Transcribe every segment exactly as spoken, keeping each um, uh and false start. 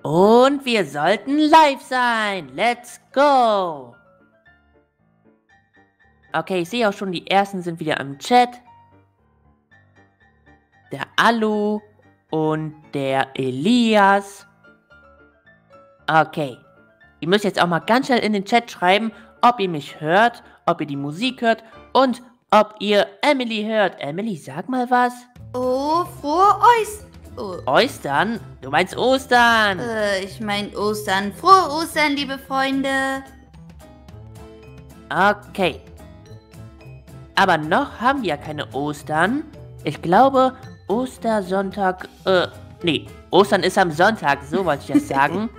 Und wir sollten live sein. Let's go. Okay, ich sehe auch schon, die ersten sind wieder im Chat. Der Alu und der Elias. Okay. Ihr müsst jetzt auch mal ganz schnell in den Chat schreiben, ob ihr mich hört, ob ihr die Musik hört und ob ihr Emily hört. Emily, sag mal was. Oh, frohe Ostern. Oh. Ostern? Du meinst Ostern. Äh, ich mein Ostern. Frohe Ostern, liebe Freunde. Okay. Aber noch haben wir ja keine Ostern. Ich glaube, Ostersonntag, äh, nee, Ostern ist am Sonntag, so wollte ich das sagen.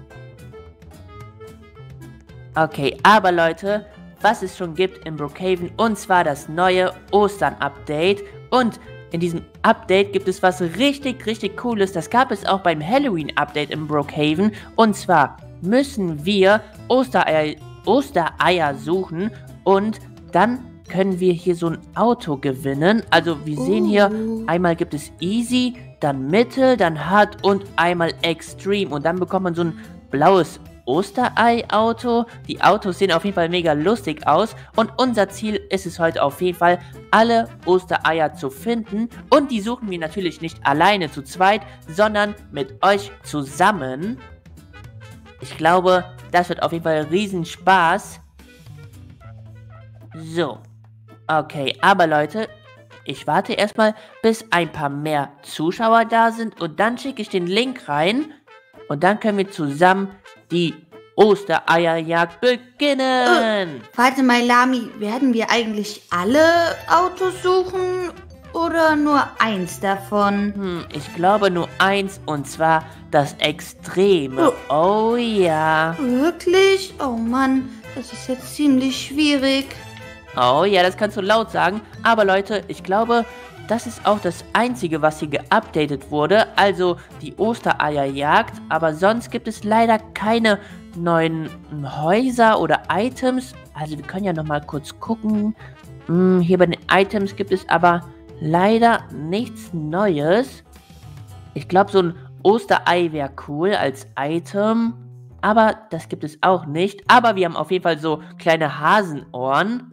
Okay, aber Leute, was es schon gibt in Brookhaven, und zwar das neue Ostern-Update. Und in diesem Update gibt es was richtig, richtig Cooles. Das gab es auch beim Halloween-Update in Brookhaven. Und zwar müssen wir Ostereier, Ostereier suchen und dann können wir hier so ein Auto gewinnen. Also wir sehen hier, einmal gibt es Easy, dann Mittel, dann Hard und einmal Extreme. Und dann bekommt man so ein blaues Osterei-Auto. Die Autos sehen auf jeden Fall mega lustig aus. Und unser Ziel ist es heute auf jeden Fall, alle Ostereier zu finden. Und die suchen wir natürlich nicht alleine zu zweit, sondern mit euch zusammen. Ich glaube, das wird auf jeden Fall riesen Spaß. So. Okay, aber Leute, ich warte erstmal, bis ein paar mehr Zuschauer da sind und dann schicke ich den Link rein und dann können wir zusammen die Ostereierjagd beginnen. Äh, warte mal, Lami, werden wir eigentlich alle Autos suchen oder nur eins davon? Hm, ich glaube nur eins, und zwar das Extreme. Oh, oh ja. Wirklich? Oh Mann, das ist jetzt ziemlich schwierig. Oh ja, das kannst du laut sagen. Aber Leute, ich glaube, das ist auch das Einzige, was hier geupdatet wurde. Also die Ostereierjagd. Aber sonst gibt es leider keine neuen Häuser oder Items. Also wir können ja nochmal kurz gucken. Hm, hier bei den Items gibt es aber leider nichts Neues. Ich glaube, so ein Osterei wäre cool als Item. Aber das gibt es auch nicht. Aber wir haben auf jeden Fall so kleine Hasenohren.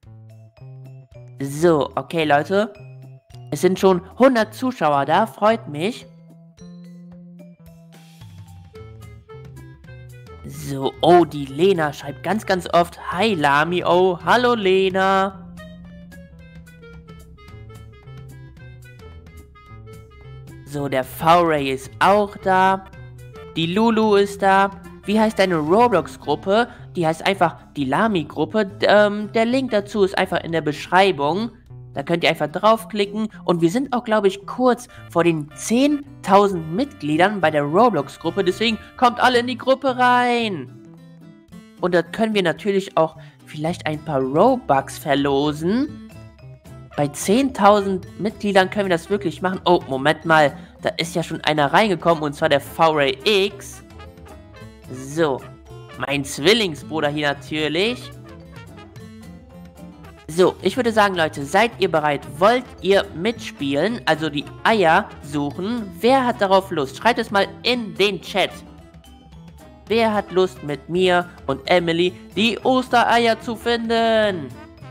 So, okay, Leute. Es sind schon hundert Zuschauer da, freut mich. So, oh, die Lena schreibt ganz, ganz oft: Hi, Lami, oh, hallo, Lena. So, der V-Ray ist auch da. Die Lulu ist da. Wie heißt deine Roblox-Gruppe? Die heißt einfach die Lami-Gruppe. Ähm, der Link dazu ist einfach in der Beschreibung. Da könnt ihr einfach draufklicken. Und wir sind auch, glaube ich, kurz vor den zehntausend Mitgliedern bei der Roblox-Gruppe. Deswegen kommt alle in die Gruppe rein. Und da können wir natürlich auch vielleicht ein paar Robux verlosen. Bei zehntausend Mitgliedern können wir das wirklich machen. Oh, Moment mal. Da ist ja schon einer reingekommen. Und zwar der V-Ray X. So, mein Zwillingsbruder hier natürlich. So, ich würde sagen, Leute, seid ihr bereit? Wollt ihr mitspielen? Also die Eier suchen? Wer hat darauf Lust? Schreibt es mal in den Chat. Wer hat Lust, mit mir und Emily die Ostereier zu finden?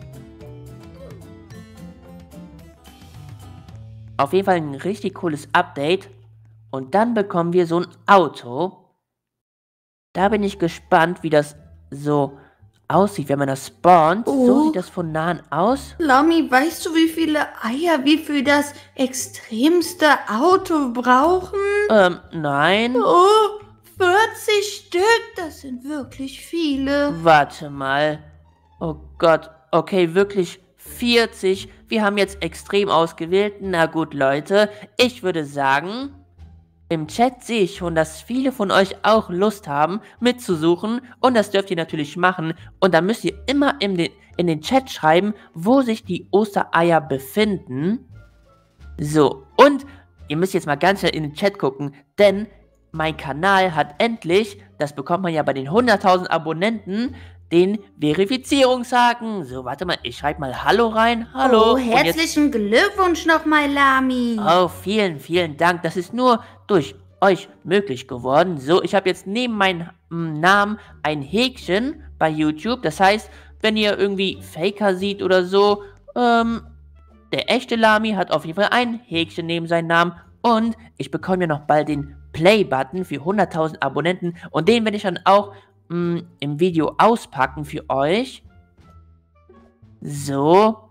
Auf jeden Fall ein richtig cooles Update. Und dann bekommen wir so ein Auto. Da bin ich gespannt, wie das so aussieht, wenn man das spawnt. Oh. So sieht das von nahen aus. Lami, weißt du, wie viele Eier wir für das extremste Auto brauchen? Ähm, nein. Oh, vierzig Stück, das sind wirklich viele. Warte mal. Oh Gott, okay, wirklich vierzig. Wir haben jetzt extrem ausgewählt. Na gut, Leute, ich würde sagen... Im Chat sehe ich schon, dass viele von euch auch Lust haben, mitzusuchen. Und das dürft ihr natürlich machen. Und dann müsst ihr immer in den, in den Chat schreiben, wo sich die Ostereier befinden. So, und ihr müsst jetzt mal ganz schnell in den Chat gucken. Denn mein Kanal hat endlich, das bekommt man ja bei den hunderttausend Abonnenten, den Verifizierungshaken. So, warte mal, ich schreibe mal Hallo rein. Hallo. Oh, herzlichen Glückwunsch nochmal, Lami. Oh, vielen, vielen Dank. Das ist nur durch euch möglich geworden. So, ich habe jetzt neben meinem mm, Namen ein Häkchen bei YouTube. Das heißt, wenn ihr irgendwie Faker seht oder so, ähm, der echte Lami hat auf jeden Fall ein Häkchen neben seinem Namen. Und ich bekomme ja noch bald den Play-Button für hunderttausend Abonnenten. Und den werde ich dann auch mh, im Video auspacken für euch. So.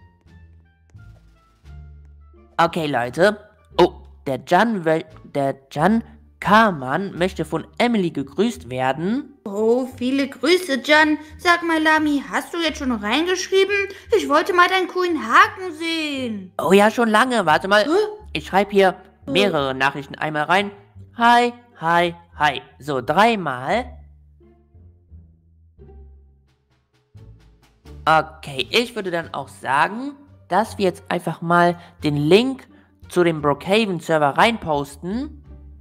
Okay, Leute. Oh, der Jan, der Jan Karmann möchte von Emily gegrüßt werden. Oh, viele Grüße, Jan. Sag mal, Lami, hast du jetzt schon reingeschrieben? Ich wollte mal deinen coolen Haken sehen. Oh ja, schon lange. Warte mal. Hä? Ich schreibe hier mehrere Nachrichten einmal rein. Hi, hi, hi. So, dreimal. Okay, ich würde dann auch sagen, dass wir jetzt einfach mal den Link zu dem Brookhaven-Server reinposten.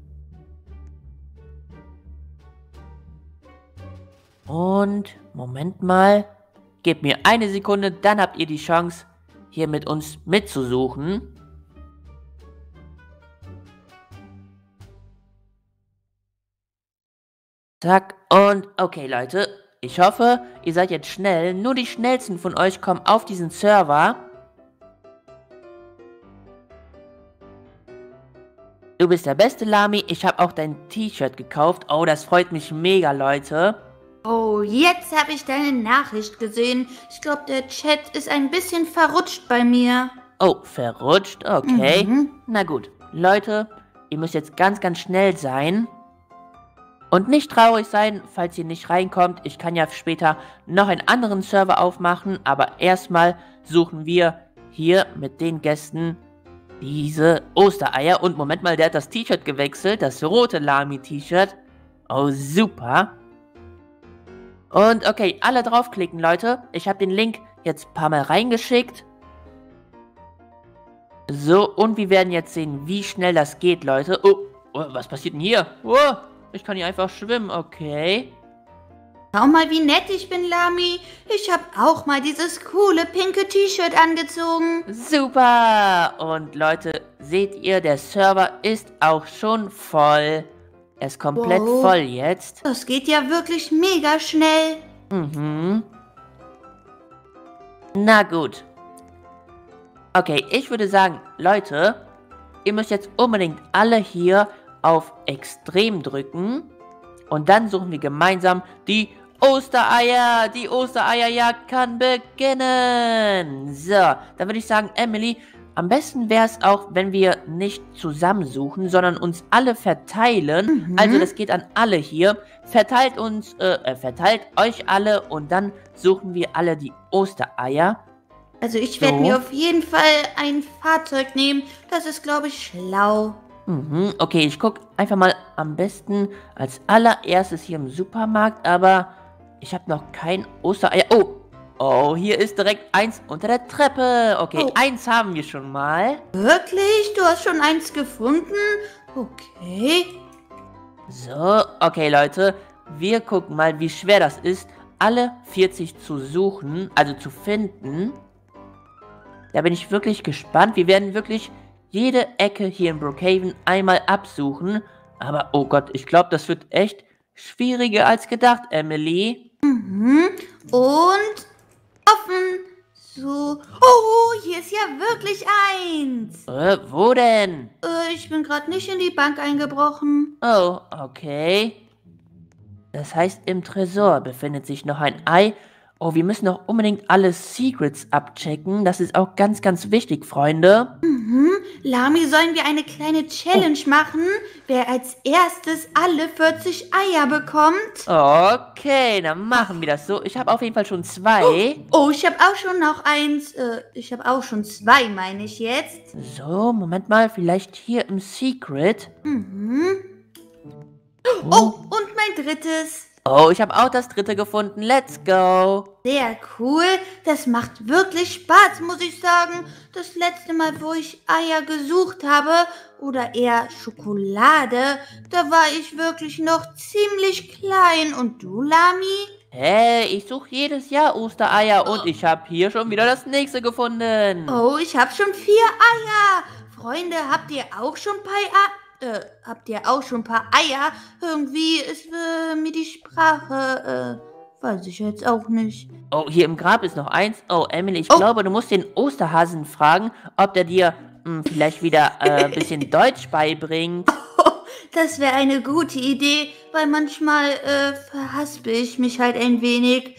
Und, Moment mal. Gebt mir eine Sekunde, dann habt ihr die Chance, hier mit uns mitzusuchen. Zack, und okay, Leute. Ich hoffe, ihr seid jetzt schnell. Nur die schnellsten von euch kommen auf diesen Server. Du bist der beste, Lami. Ich habe auch dein T-Shirt gekauft. Oh, das freut mich mega, Leute. Oh, jetzt habe ich deine Nachricht gesehen. Ich glaube, der Chat ist ein bisschen verrutscht bei mir. Oh, verrutscht? Okay. Mhm. Na gut. Leute, ihr müsst jetzt ganz, ganz schnell sein. Und nicht traurig sein, falls ihr nicht reinkommt. Ich kann ja später noch einen anderen Server aufmachen. Aber erstmal suchen wir hier mit den Gästen diese Ostereier. Und Moment mal, der hat das T-Shirt gewechselt. Das rote Lami-T-Shirt. Oh, super. Und okay, alle draufklicken, Leute. Ich habe den Link jetzt ein paar Mal reingeschickt. So, und wir werden jetzt sehen, wie schnell das geht, Leute. Oh, oh was passiert denn hier? Oh, ich kann hier einfach schwimmen, okay. Schau mal, wie nett ich bin, Lami. Ich habe auch mal dieses coole pinke T-Shirt angezogen. Super. Und Leute, seht ihr, der Server ist auch schon voll. Er ist komplett Wow. voll jetzt. Das geht ja wirklich mega schnell. Mhm. Na gut. Okay, ich würde sagen, Leute, ihr müsst jetzt unbedingt alle hier auf Extrem drücken. Und dann suchen wir gemeinsam die Ostereier. Die Ostereierjagd kann beginnen. So, dann würde ich sagen, Emily, am besten wäre es auch, wenn wir nicht zusammensuchen, sondern uns alle verteilen. Mhm. Also das geht an alle hier. Verteilt uns, äh, äh, verteilt euch alle und dann suchen wir alle die Ostereier. Also ich werde So. mir auf jeden Fall ein Fahrzeug nehmen. Das ist, glaube ich, schlau. Mhm, okay, ich gucke einfach mal am besten als allererstes hier im Supermarkt, aber ich habe noch kein Ostereier. Oh, oh, hier ist direkt eins unter der Treppe. Okay, Oh. eins haben wir schon mal. Wirklich? Du hast schon eins gefunden? Okay. So, okay, Leute, wir gucken mal, wie schwer das ist, alle vierzig zu suchen, also zu finden. Da bin ich wirklich gespannt. Wir werden wirklich jede Ecke hier in Brookhaven einmal absuchen. Aber, oh Gott, ich glaube, das wird echt schwieriger als gedacht, Emily. Mhm. Und offen. So. Oh, hier ist ja wirklich eins. Äh, wo denn? Äh, ich bin gerade nicht in die Bank eingebrochen. Oh, okay. Das heißt, im Tresor befindet sich noch ein Ei. Oh, wir müssen doch unbedingt alle Secrets abchecken. Das ist auch ganz, ganz wichtig, Freunde. Mhm. Lami, sollen wir eine kleine Challenge machen? Wer als erstes alle vierzig Eier bekommt? Okay, dann machen wir das so. Ich habe auf jeden Fall schon zwei. Oh, ich habe auch schon noch eins. Äh, ich habe auch schon zwei, meine ich jetzt. So, Moment mal. Vielleicht hier im Secret. Mhm. Oh, und mein drittes. Oh, ich habe auch das dritte gefunden. Let's go. Sehr cool. Das macht wirklich Spaß, muss ich sagen. Das letzte Mal, wo ich Eier gesucht habe, oder eher Schokolade, da war ich wirklich noch ziemlich klein. Und du, Lami? Hey, ich suche jedes Jahr Ostereier und ich habe hier schon wieder das nächste gefunden. Oh, ich habe schon vier Eier. Freunde, habt ihr auch schon Pi Äh, habt ihr auch schon ein paar Eier? Irgendwie ist äh, mir die Sprache, äh, weiß ich jetzt auch nicht. Oh, hier im Grab ist noch eins. Oh, Emily, ich Oh. glaube, du musst den Osterhasen fragen, ob der dir mh, vielleicht wieder ein äh, bisschen Deutsch beibringt. Das wäre eine gute Idee, weil manchmal äh, verhaspel ich mich halt ein wenig.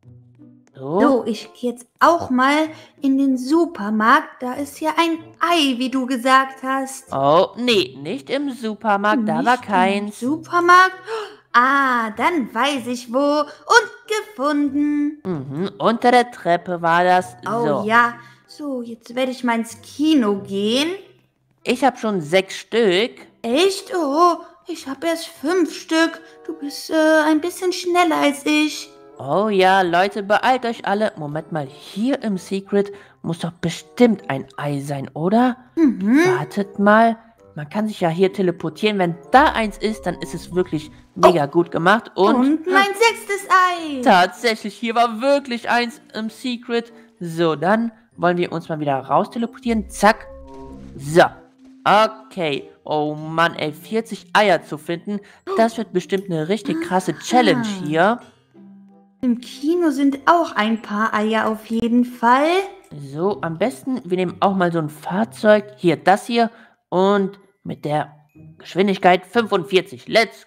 So? So, ich gehe jetzt auch mal in den Supermarkt. Da ist ja ein Ei, wie du gesagt hast. Oh, nee, nicht im Supermarkt, da war Nicht keins. im Supermarkt? Ah, dann weiß ich wo. Und gefunden. Mhm, unter der Treppe war das. Oh So. ja. So, jetzt werde ich mal ins Kino gehen. Ich habe schon sechs Stück. Echt? Oh, ich habe erst fünf Stück. Du bist äh, ein bisschen schneller als ich. Oh ja, Leute, beeilt euch alle. Moment mal, hier im Secret muss doch bestimmt ein Ei sein, oder? Mhm. Wartet mal. Man kann sich ja hier teleportieren. Wenn da eins ist, dann ist es wirklich mega gut gemacht. Und, Und mein sechstes Ei. tatsächlich, hier war wirklich eins im Secret. So, dann wollen wir uns mal wieder raus teleportieren. Zack. So. Okay. Oh Mann, ey, vierzig Eier zu finden. Das wird bestimmt eine richtig krasse Challenge hier. Im Kino sind auch ein paar Eier auf jeden Fall. So, am besten, wir nehmen auch mal so ein Fahrzeug. Hier, das hier. Und mit der Geschwindigkeit fünfundvierzig. Let's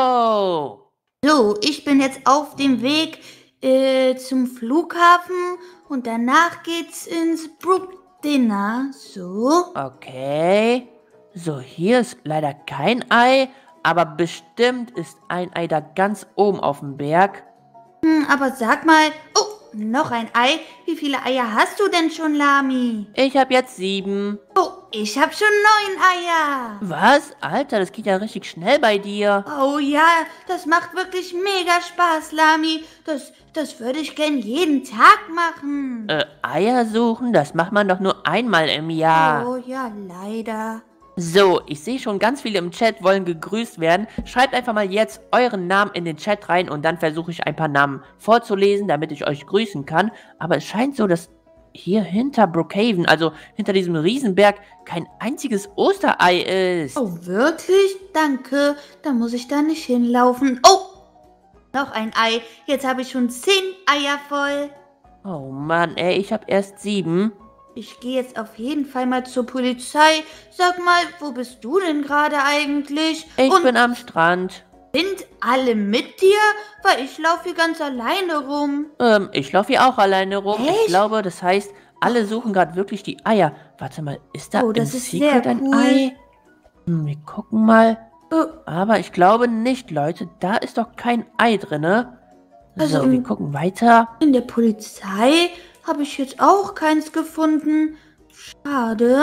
go! So, ich bin jetzt auf dem Weg äh, zum Flughafen und danach geht's ins Brook Dinner. So. Okay. So, hier ist leider kein Ei, aber bestimmt ist ein Ei da ganz oben auf dem Berg. Hm, aber sag mal, oh, noch ein Ei. Wie viele Eier hast du denn schon, Lami? Ich habe jetzt sieben. Oh, ich habe schon neun Eier. Was? Alter, das geht ja richtig schnell bei dir. Oh ja, das macht wirklich mega Spaß, Lami. Das, das würde ich gern jeden Tag machen. Äh, Eier suchen, das macht man doch nur einmal im Jahr. Oh ja, leider. So, ich sehe schon, ganz viele im Chat wollen gegrüßt werden. Schreibt einfach mal jetzt euren Namen in den Chat rein und dann versuche ich ein paar Namen vorzulesen, damit ich euch grüßen kann. Aber es scheint so, dass hier hinter Brookhaven, also hinter diesem Riesenberg, kein einziges Osterei ist. Oh, wirklich? Danke. Da muss ich da nicht hinlaufen. Oh, noch ein Ei. Jetzt habe ich schon zehn Eier voll. Oh Mann, ey, ich habe erst sieben. Ich gehe jetzt auf jeden Fall mal zur Polizei. Sag mal, wo bist du denn gerade eigentlich? Ich Und bin am Strand. sind alle mit dir? Weil ich laufe hier ganz alleine rum. Ähm, ich laufe hier auch alleine rum. Echt? Ich glaube, das heißt, alle suchen gerade wirklich die Eier. Warte mal, ist da Oh, im das ist Secret sehr ein cool. Ei? Hm, wir gucken mal. Oh, Aber ich glaube nicht, Leute. Da ist doch kein Ei drinne. Also So, wir im- gucken weiter. in der Polizei habe ich jetzt auch keins gefunden. Schade.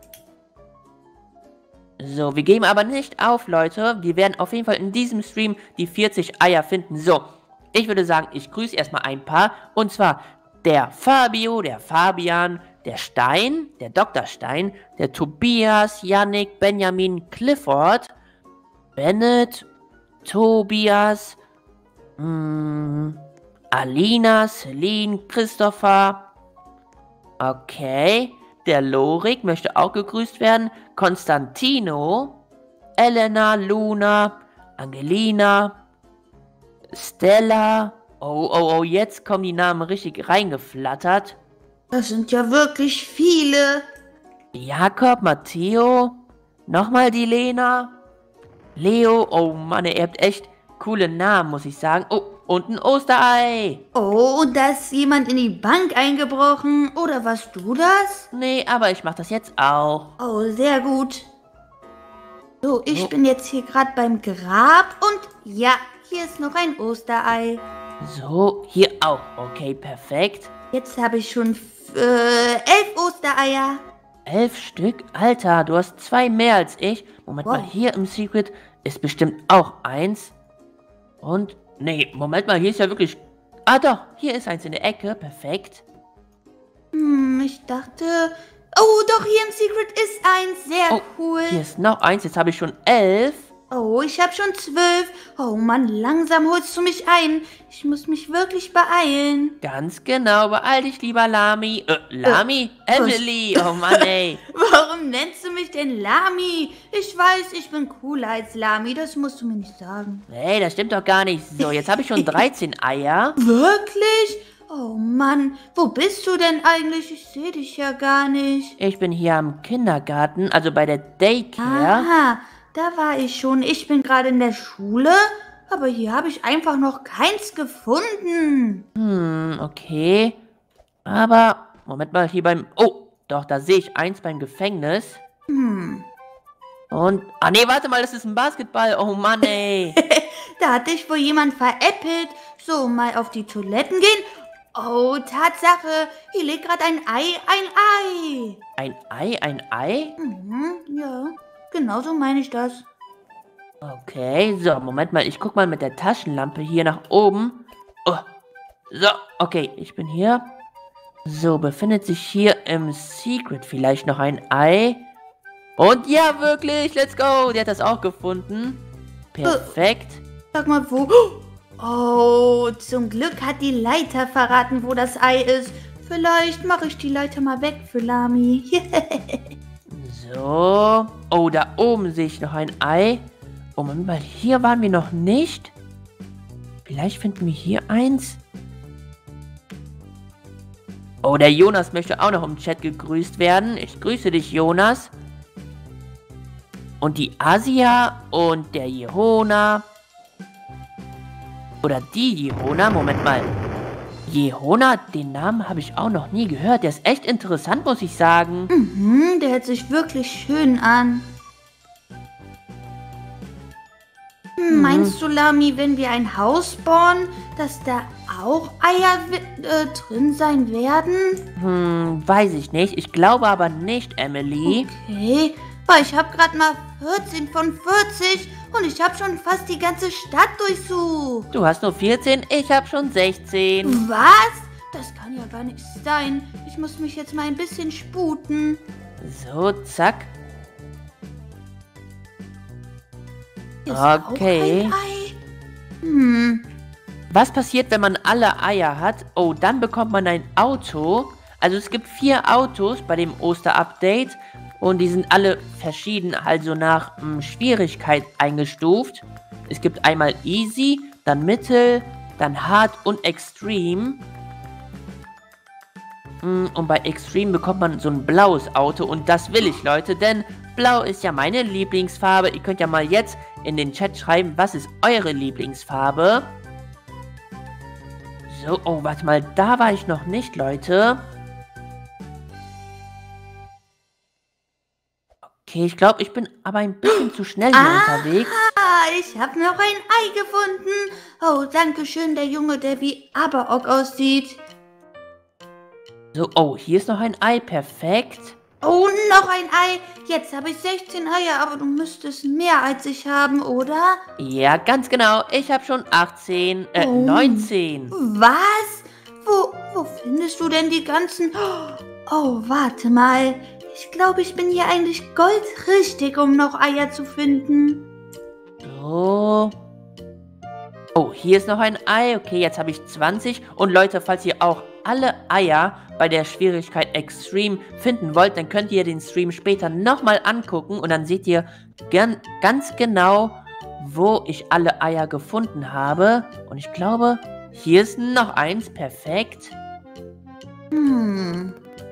So, wir geben aber nicht auf, Leute. Wir werden auf jeden Fall in diesem Stream die vierzig Eier finden. So, ich würde sagen, ich grüße erstmal ein paar. Und zwar der Fabio, der Fabian, der Stein, der Doktor Stein, der Tobias, Yannick, Benjamin, Clifford, Bennett, Tobias, mh, Alina, Celine, Christopher. Okay. Der Lorik möchte auch gegrüßt werden. Konstantino, Elena, Luna, Angelina, Stella. Oh, oh, oh, jetzt kommen die Namen richtig reingeflattert. Das sind ja wirklich viele. Jakob, Matteo, nochmal die Lena, Leo. Oh Mann, ihr habt echt coole Namen, muss ich sagen. Oh, und ein Osterei. Oh, und da ist jemand in die Bank eingebrochen. Oder warst du das? Nee, aber ich mach das jetzt auch. Oh, sehr gut. So, ich So. bin jetzt hier gerade beim Grab und ja, hier ist noch ein Osterei. So, hier auch. Okay, perfekt. Jetzt habe ich schon äh, elf Ostereier. Elf Stück? Alter, du hast zwei mehr als ich. Moment Wow. mal, hier im Secret ist bestimmt auch eins. Und, nee, Moment mal, hier ist ja wirklich... Ah doch, hier ist eins in der Ecke, perfekt. Hm, ich dachte... Oh, doch, hier im Secret ist eins. Sehr Oh, cool. Hier ist noch eins, jetzt habe ich schon elf. Oh, ich habe schon zwölf. Oh Mann, langsam holst du mich ein. Ich muss mich wirklich beeilen. Ganz genau, beeil dich, lieber Lami. Äh, Lami? Äh, Emily, oh Mann, ey. Warum nennst du mich denn Lami? Ich weiß, ich bin cooler als Lami, das musst du mir nicht sagen. Nee, das stimmt doch gar nicht. So, jetzt habe ich schon dreizehn Eier. Wirklich? Oh Mann, wo bist du denn eigentlich? Ich sehe dich ja gar nicht. Ich bin hier am Kindergarten, also bei der Daycare. Aha, da war ich schon. Ich bin gerade in der Schule, aber hier habe ich einfach noch keins gefunden. Hm, okay. Aber, Moment mal, hier beim... Oh, doch, da sehe ich eins beim Gefängnis. Hm. Und... Ah, nee, warte mal, das ist ein Basketball. Oh Mann, ey. Da hat dich wohl jemand veräppelt. So, mal auf die Toiletten gehen. Oh, Tatsache, hier liegt gerade ein Ei, ein Ei. Ein Ei, ein Ei? Mhm, ja, genau so meine ich das. Okay, so, Moment mal, ich guck mal mit der Taschenlampe hier nach oben. Oh, so, okay, ich bin hier. So, befindet sich hier im Secret vielleicht noch ein Ei? Und ja, wirklich, let's go, die hat das auch gefunden. Perfekt. Sag mal, wo... Oh, zum Glück hat die Leiter verraten, wo das Ei ist. Vielleicht mache ich die Leiter mal weg für Lami. So. Oh, da oben sehe ich noch ein Ei. Oh, Moment mal, hier waren wir noch nicht. Vielleicht finden wir hier eins. Oh, der Jonas möchte auch noch im Chat gegrüßt werden. Ich grüße dich, Jonas. Und die Asia und der Jehona. Oder die Jehona, Moment mal. Jehona, den Namen habe ich auch noch nie gehört. Der ist echt interessant, muss ich sagen. Mhm, der hört sich wirklich schön an. Hm, meinst du, Lami, wenn wir ein Haus bauen, dass da auch Eier äh, drin sein werden? Hm, weiß ich nicht. Ich glaube aber nicht, Emily. Okay, weil ich habe gerade mal vierzehn von vierzig und ich habe schon fast die ganze Stadt durchsucht. Du hast nur vierzehn, ich habe schon sechzehn. Was? Das kann ja gar nicht sein. Ich muss mich jetzt mal ein bisschen sputen. So, zack. Ist Okay. Auch ein Ei? Hm. Was passiert, wenn man alle Eier hat? Oh, dann bekommt man ein Auto. Also es gibt vier Autos bei dem Oster-Update. Und die sind alle verschieden, also nach mh, Schwierigkeit eingestuft. Es gibt einmal Easy, dann Mittel, dann Hard und Extreme. Mh, und bei Extreme bekommt man so ein blaues Auto. Und das will ich, Leute, denn blau ist ja meine Lieblingsfarbe. Ihr könnt ja mal jetzt in den Chat schreiben, was ist eure Lieblingsfarbe? So, oh, warte mal, da war ich noch nicht, Leute. Okay, ich glaube, ich bin aber ein bisschen zu schnell hier ah, unterwegs. Ich habe noch ein Ei gefunden. Oh, danke schön, der Junge, der wie Abaok aussieht. So, oh, hier ist noch ein Ei, perfekt. Oh, noch ein Ei. Jetzt habe ich sechzehn Eier, aber du müsstest mehr als ich haben, oder? Ja, ganz genau. Ich habe schon achtzehn, äh, oh. neunzehn. Was? Wo, wo findest du denn die ganzen... Oh, warte mal. Ich glaube, ich bin hier eigentlich goldrichtig, um noch Eier zu finden. So. Oh, hier ist noch ein Ei. Okay, jetzt habe ich zwanzig. Und Leute, falls ihr auch alle Eier bei der Schwierigkeit Extreme finden wollt, dann könnt ihr den Stream später nochmal angucken. Und dann seht ihr gern, ganz genau, wo ich alle Eier gefunden habe. Und ich glaube, hier ist noch eins. Perfekt. Hm...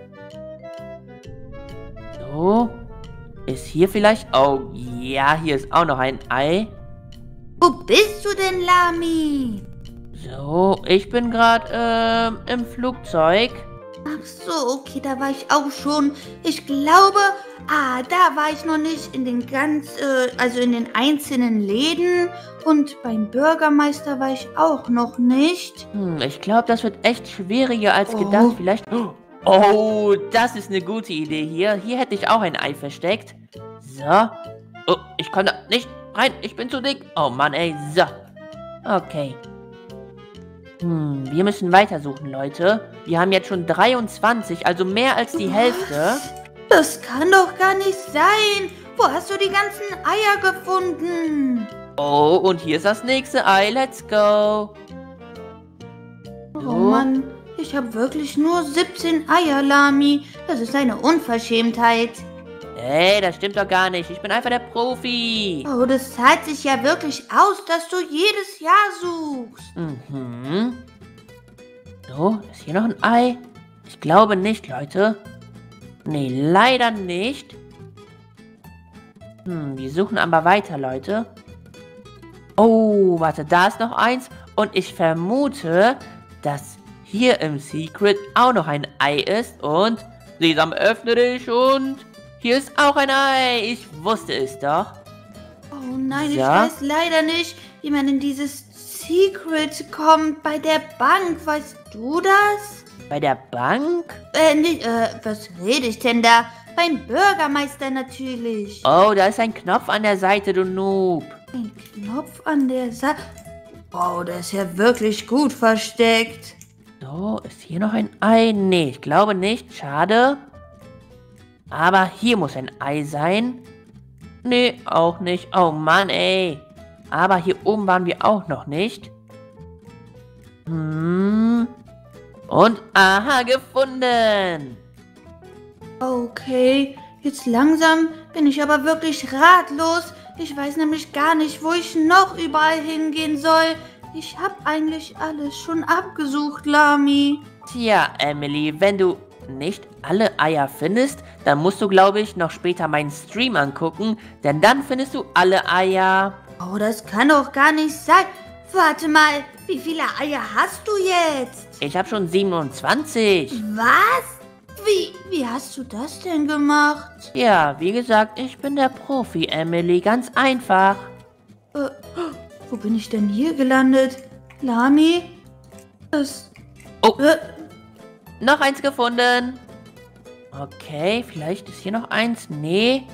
So, ist hier vielleicht... Oh, ja, hier ist auch noch ein Ei. Wo bist du denn, Lami? So, ich bin gerade ähm, im Flugzeug. Ach so, okay, da war ich auch schon. Ich glaube, ah, da war ich noch nicht in den ganz, äh, also in den einzelnen Läden. Und beim Bürgermeister war ich auch noch nicht. Hm, ich glaube, das wird echt schwieriger als Oh. gedacht. Vielleicht... Oh, das ist eine gute Idee hier. Hier hätte ich auch ein Ei versteckt. So. Oh, ich komme da nicht rein. Ich bin zu dick. Oh Mann, ey. So. Okay. Hm, wir müssen weitersuchen, Leute. Wir haben jetzt schon dreiundzwanzig, also mehr als die Hälfte. Das kann doch gar nicht sein. Wo hast du die ganzen Eier gefunden? Oh, und hier ist das nächste Ei. Let's go. Oh So. Mann, ich habe wirklich nur siebzehn Eier, Lami. Das ist eine Unverschämtheit. Hey, das stimmt doch gar nicht. Ich bin einfach der Profi. Oh, das zahlt sich ja wirklich aus, dass du jedes Jahr suchst. Mhm. So, ist hier noch ein Ei? Ich glaube nicht, Leute. Nee, leider nicht. Hm, wir suchen aber weiter, Leute. Oh, warte, da ist noch eins. Und ich vermute, dass hier im Secret auch noch ein Ei ist. Und Sesam, öffne dich und hier ist auch ein Ei. Ich wusste es doch. Oh nein, ich So. weiß leider nicht, wie man in dieses Secret kommt bei der Bank. Weißt du das? Bei der Bank? Äh, nicht, äh, was rede ich denn da? Beim Bürgermeister natürlich. Oh, da ist ein Knopf an der Seite, du Noob. Ein Knopf an der Seite. Oh, der ist ja wirklich gut versteckt. So, ist hier noch ein Ei? Nee, ich glaube nicht. Schade. Aber hier muss ein Ei sein. Nee, auch nicht. Oh Mann, ey. Aber hier oben waren wir auch noch nicht. Hm. Und aha, gefunden. Okay, jetzt langsam bin ich aber wirklich ratlos. Ich weiß nämlich gar nicht, wo ich noch überall hingehen soll. Ich habe eigentlich alles schon abgesucht, Lami. Tja, Emily, wenn du nicht alle Eier findest, dann musst du, glaube ich, noch später meinen Stream angucken, denn dann findest du alle Eier. Oh, das kann doch gar nicht sein. Warte mal, wie viele Eier hast du jetzt? Ich habe schon siebenundzwanzig. Was? Wie, wie hast du das denn gemacht? Ja, wie gesagt, ich bin der Profi, Emily, ganz einfach. Äh, wo bin ich denn hier gelandet? Lami? Das... Oh. Äh, Noch eins gefunden. Okay, vielleicht ist hier noch eins. Nee.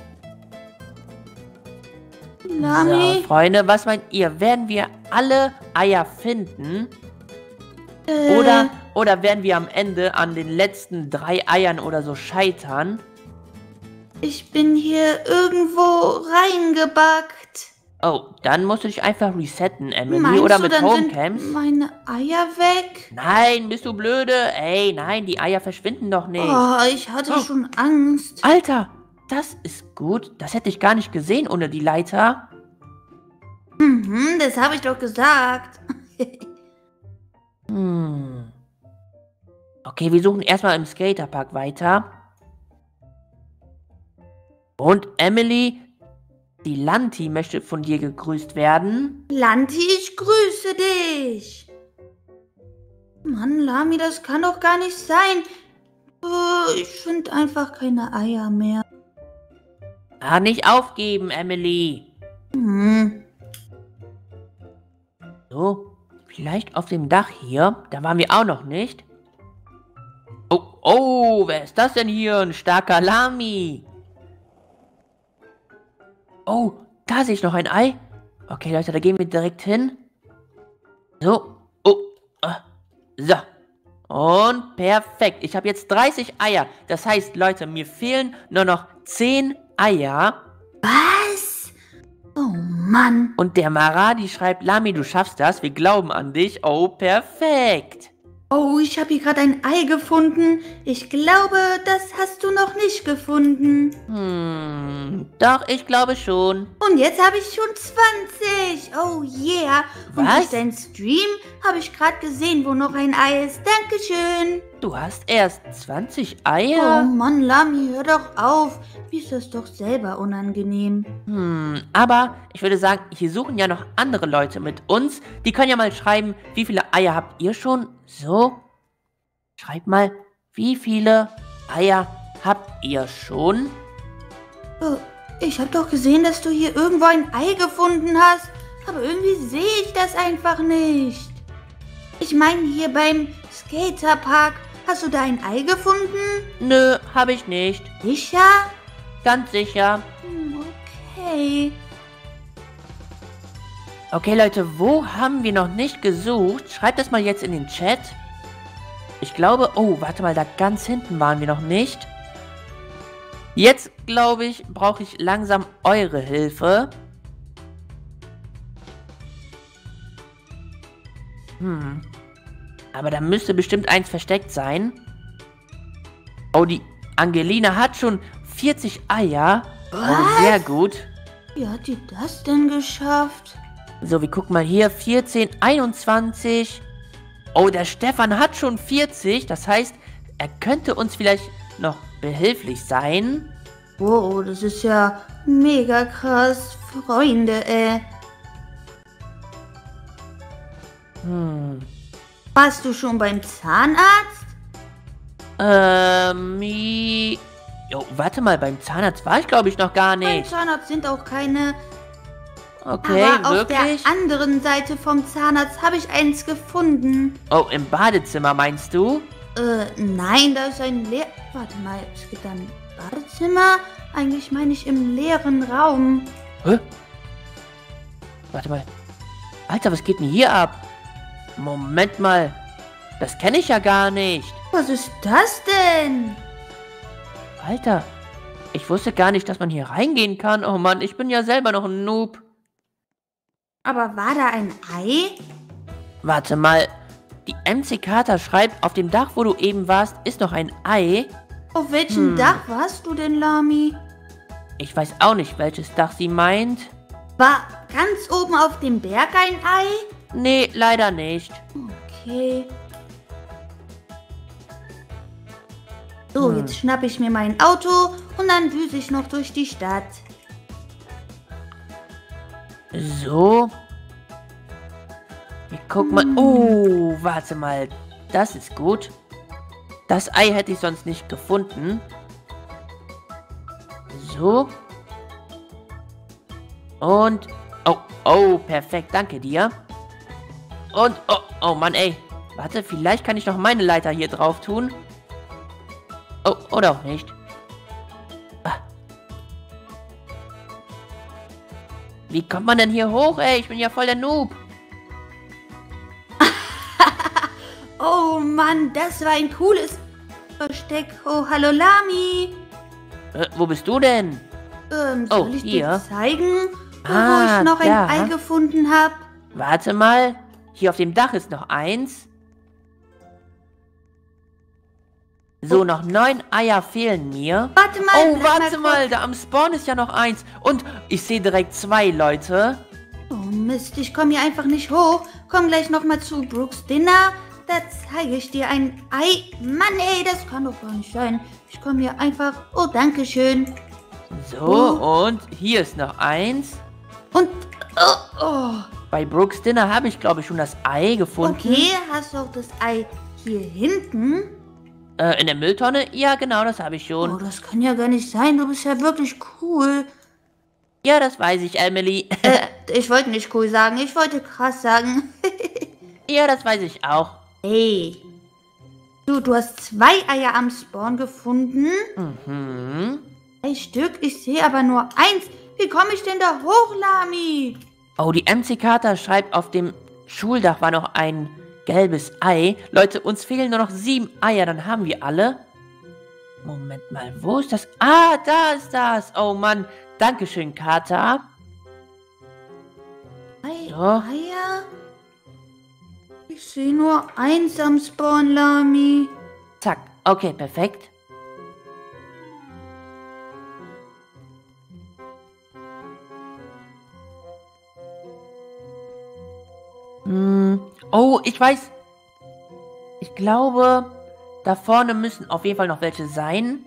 Lami? So, Freunde, was meint ihr? Werden wir alle Eier finden? Äh, Oder, oder werden wir am Ende an den letzten drei Eiern oder so scheitern? Ich bin hier irgendwo reingebackt. Oh, dann musst du dich einfach resetten, Emily. Meinst oder du, mit dann Homecams. sind meine Eier weg? Nein, bist du blöde? Ey, nein, die Eier verschwinden doch nicht. Oh, ich hatte Oh. schon Angst. Alter, das ist gut. Das hätte ich gar nicht gesehen ohne die Leiter. Mhm, das habe ich doch gesagt. Hm. Okay, wir suchen erstmal im Skaterpark weiter. Und Emily, die Lanti möchte von dir gegrüßt werden. Lanti, ich grüße dich. Mann, Lami, das kann doch gar nicht sein. Oh, ich finde einfach keine Eier mehr. Ah, nicht aufgeben, Emily. Hm. So, vielleicht auf dem Dach hier. Da waren wir auch noch nicht. Oh, oh, wer ist das denn hier? Ein starker Lami. Oh, da sehe ich noch ein Ei. Okay, Leute, da gehen wir direkt hin. So, oh, ah, so. Und perfekt. Ich habe jetzt dreißig Eier. Das heißt, Leute, mir fehlen nur noch zehn Eier. Was? Oh Mann. Und der Maradi schreibt, Lami, du schaffst das. Wir glauben an dich. Oh, perfekt. Oh, ich habe hier gerade ein Ei gefunden. Ich glaube, das hast du noch nicht gefunden. Hm, doch, ich glaube schon. Und jetzt habe ich schon zwanzig. Oh yeah. Und Was? durch deinen Stream habe ich gerade gesehen, wo noch ein Ei ist. Dankeschön. Du hast erst zwanzig Oh Eier? Mann, Lami, hör doch auf. Mir ist das doch selber unangenehm. Hm, aber ich würde sagen, hier suchen ja noch andere Leute mit uns. Die können ja mal schreiben, wie viele Eier habt ihr schon? So, schreibt mal, wie viele Eier habt ihr schon? Oh, ich habe doch gesehen, dass du hier irgendwo ein Ei gefunden hast. Aber irgendwie sehe ich das einfach nicht. Ich meine, hier beim Skaterpark, hast du da ein Ei gefunden? Nö, habe ich nicht. Sicher? Ganz sicher. Hm, okay. Okay, Leute, wo haben wir noch nicht gesucht? Schreibt das mal jetzt in den Chat. Ich glaube, oh, warte mal, da ganz hinten waren wir noch nicht. Jetzt, glaube ich, brauche ich langsam eure Hilfe. Hm. Aber da müsste bestimmt eins versteckt sein. Oh, die Angelina hat schon vierzig Eier. Was? Oh, sehr gut. Wie hat die das denn geschafft? So, wir gucken mal hier. vierzehn, einundzwanzig. Oh, der Stefan hat schon vierzig. Das heißt, er könnte uns vielleicht noch behilflich sein. Wow, das ist ja mega krass. Freunde, ey. Hm. Warst du schon beim Zahnarzt? Ähm, mi- Jo, warte mal, beim Zahnarzt war ich, glaube ich, noch gar Beim nicht. Zahnarzt sind auch keine. Okay, Aber auf wirklich? der anderen Seite vom Zahnarzt habe ich eins gefunden. Oh, im Badezimmer meinst du? Äh, nein, da ist ein leer... Warte mal, es gibt ein Badezimmer? Eigentlich meine ich im leeren Raum. Hä? Warte mal. Alter, was geht denn hier ab? Moment mal. Das kenne ich ja gar nicht. Was ist das denn? Alter, ich wusste gar nicht, dass man hier reingehen kann. Oh Mann, ich bin ja selber noch ein Noob. Aber war da ein Ei? Warte mal. Die M C Carter schreibt, auf dem Dach, wo du eben warst, ist noch ein Ei. Auf welchem Hm. Dach warst du denn, Lami? Ich weiß auch nicht, welches Dach sie meint. War ganz oben auf dem Berg ein Ei? Nee, leider nicht. Okay. So, Hm. jetzt schnappe ich mir mein Auto und dann düse ich noch durch die Stadt. So. Ich guck mal. Oh, warte mal. Das ist gut. Das Ei hätte ich sonst nicht gefunden. So. Und. Oh, oh, perfekt. Danke dir. Und. Oh, oh Mann, ey. Warte, vielleicht kann ich noch meine Leiter hier drauf tun. Oh, oder auch nicht. Ah. Wie kommt man denn hier hoch, ey? Ich bin ja voll der Noob. Oh Mann, das war ein cooles Versteck. Oh, hallo Lami. Äh, wo bist du denn? Ähm, Oh, soll ich hier. dir zeigen, wo Ah, ich noch ein da. Ei gefunden habe? Warte mal. Hier auf dem Dach ist noch eins. So, noch neun Eier fehlen mir. Warte mal. Oh, bleib warte kurz. mal. Da am Spawn ist ja noch eins. Und ich sehe direkt zwei Leute. Oh Mist, ich komme hier einfach nicht hoch. Komm gleich nochmal zu Brooks Dinner. Da zeige ich dir ein Ei. Mann, ey, das kann doch gar nicht sein. Ich komme hier einfach... Oh, danke schön. So, Oh. und hier ist noch eins. Und... Oh, oh. Bei Brooks Dinner habe ich, glaube ich, schon das Ei gefunden. Okay, hast du auch das Ei hier hinten? Äh, in der Mülltonne? Ja, genau, das habe ich Oh, schon. das kann ja gar nicht sein. Du bist ja wirklich cool. Ja, das weiß ich, Emily. Äh, ich wollte nicht cool sagen. Ich wollte krass sagen. Ja, das weiß ich auch. Hey. Du, du hast zwei Eier am Spawn gefunden. Mhm. Drei Stück. Ich sehe aber nur eins. Wie komme ich denn da hoch, Lami? Oh, die M C Carter schreibt, auf dem Schuldach war noch ein gelbes Ei. Leute, uns fehlen nur noch sieben Eier, dann haben wir alle. Moment mal, wo ist das? Ah, da ist das. Oh Mann, dankeschön, Carter. Drei So. Eier? Ich sehe nur eins am Spawn, Lami. Zack, okay, perfekt. Hm. Oh, ich weiß. Ich glaube, da vorne müssen auf jeden Fall noch welche sein.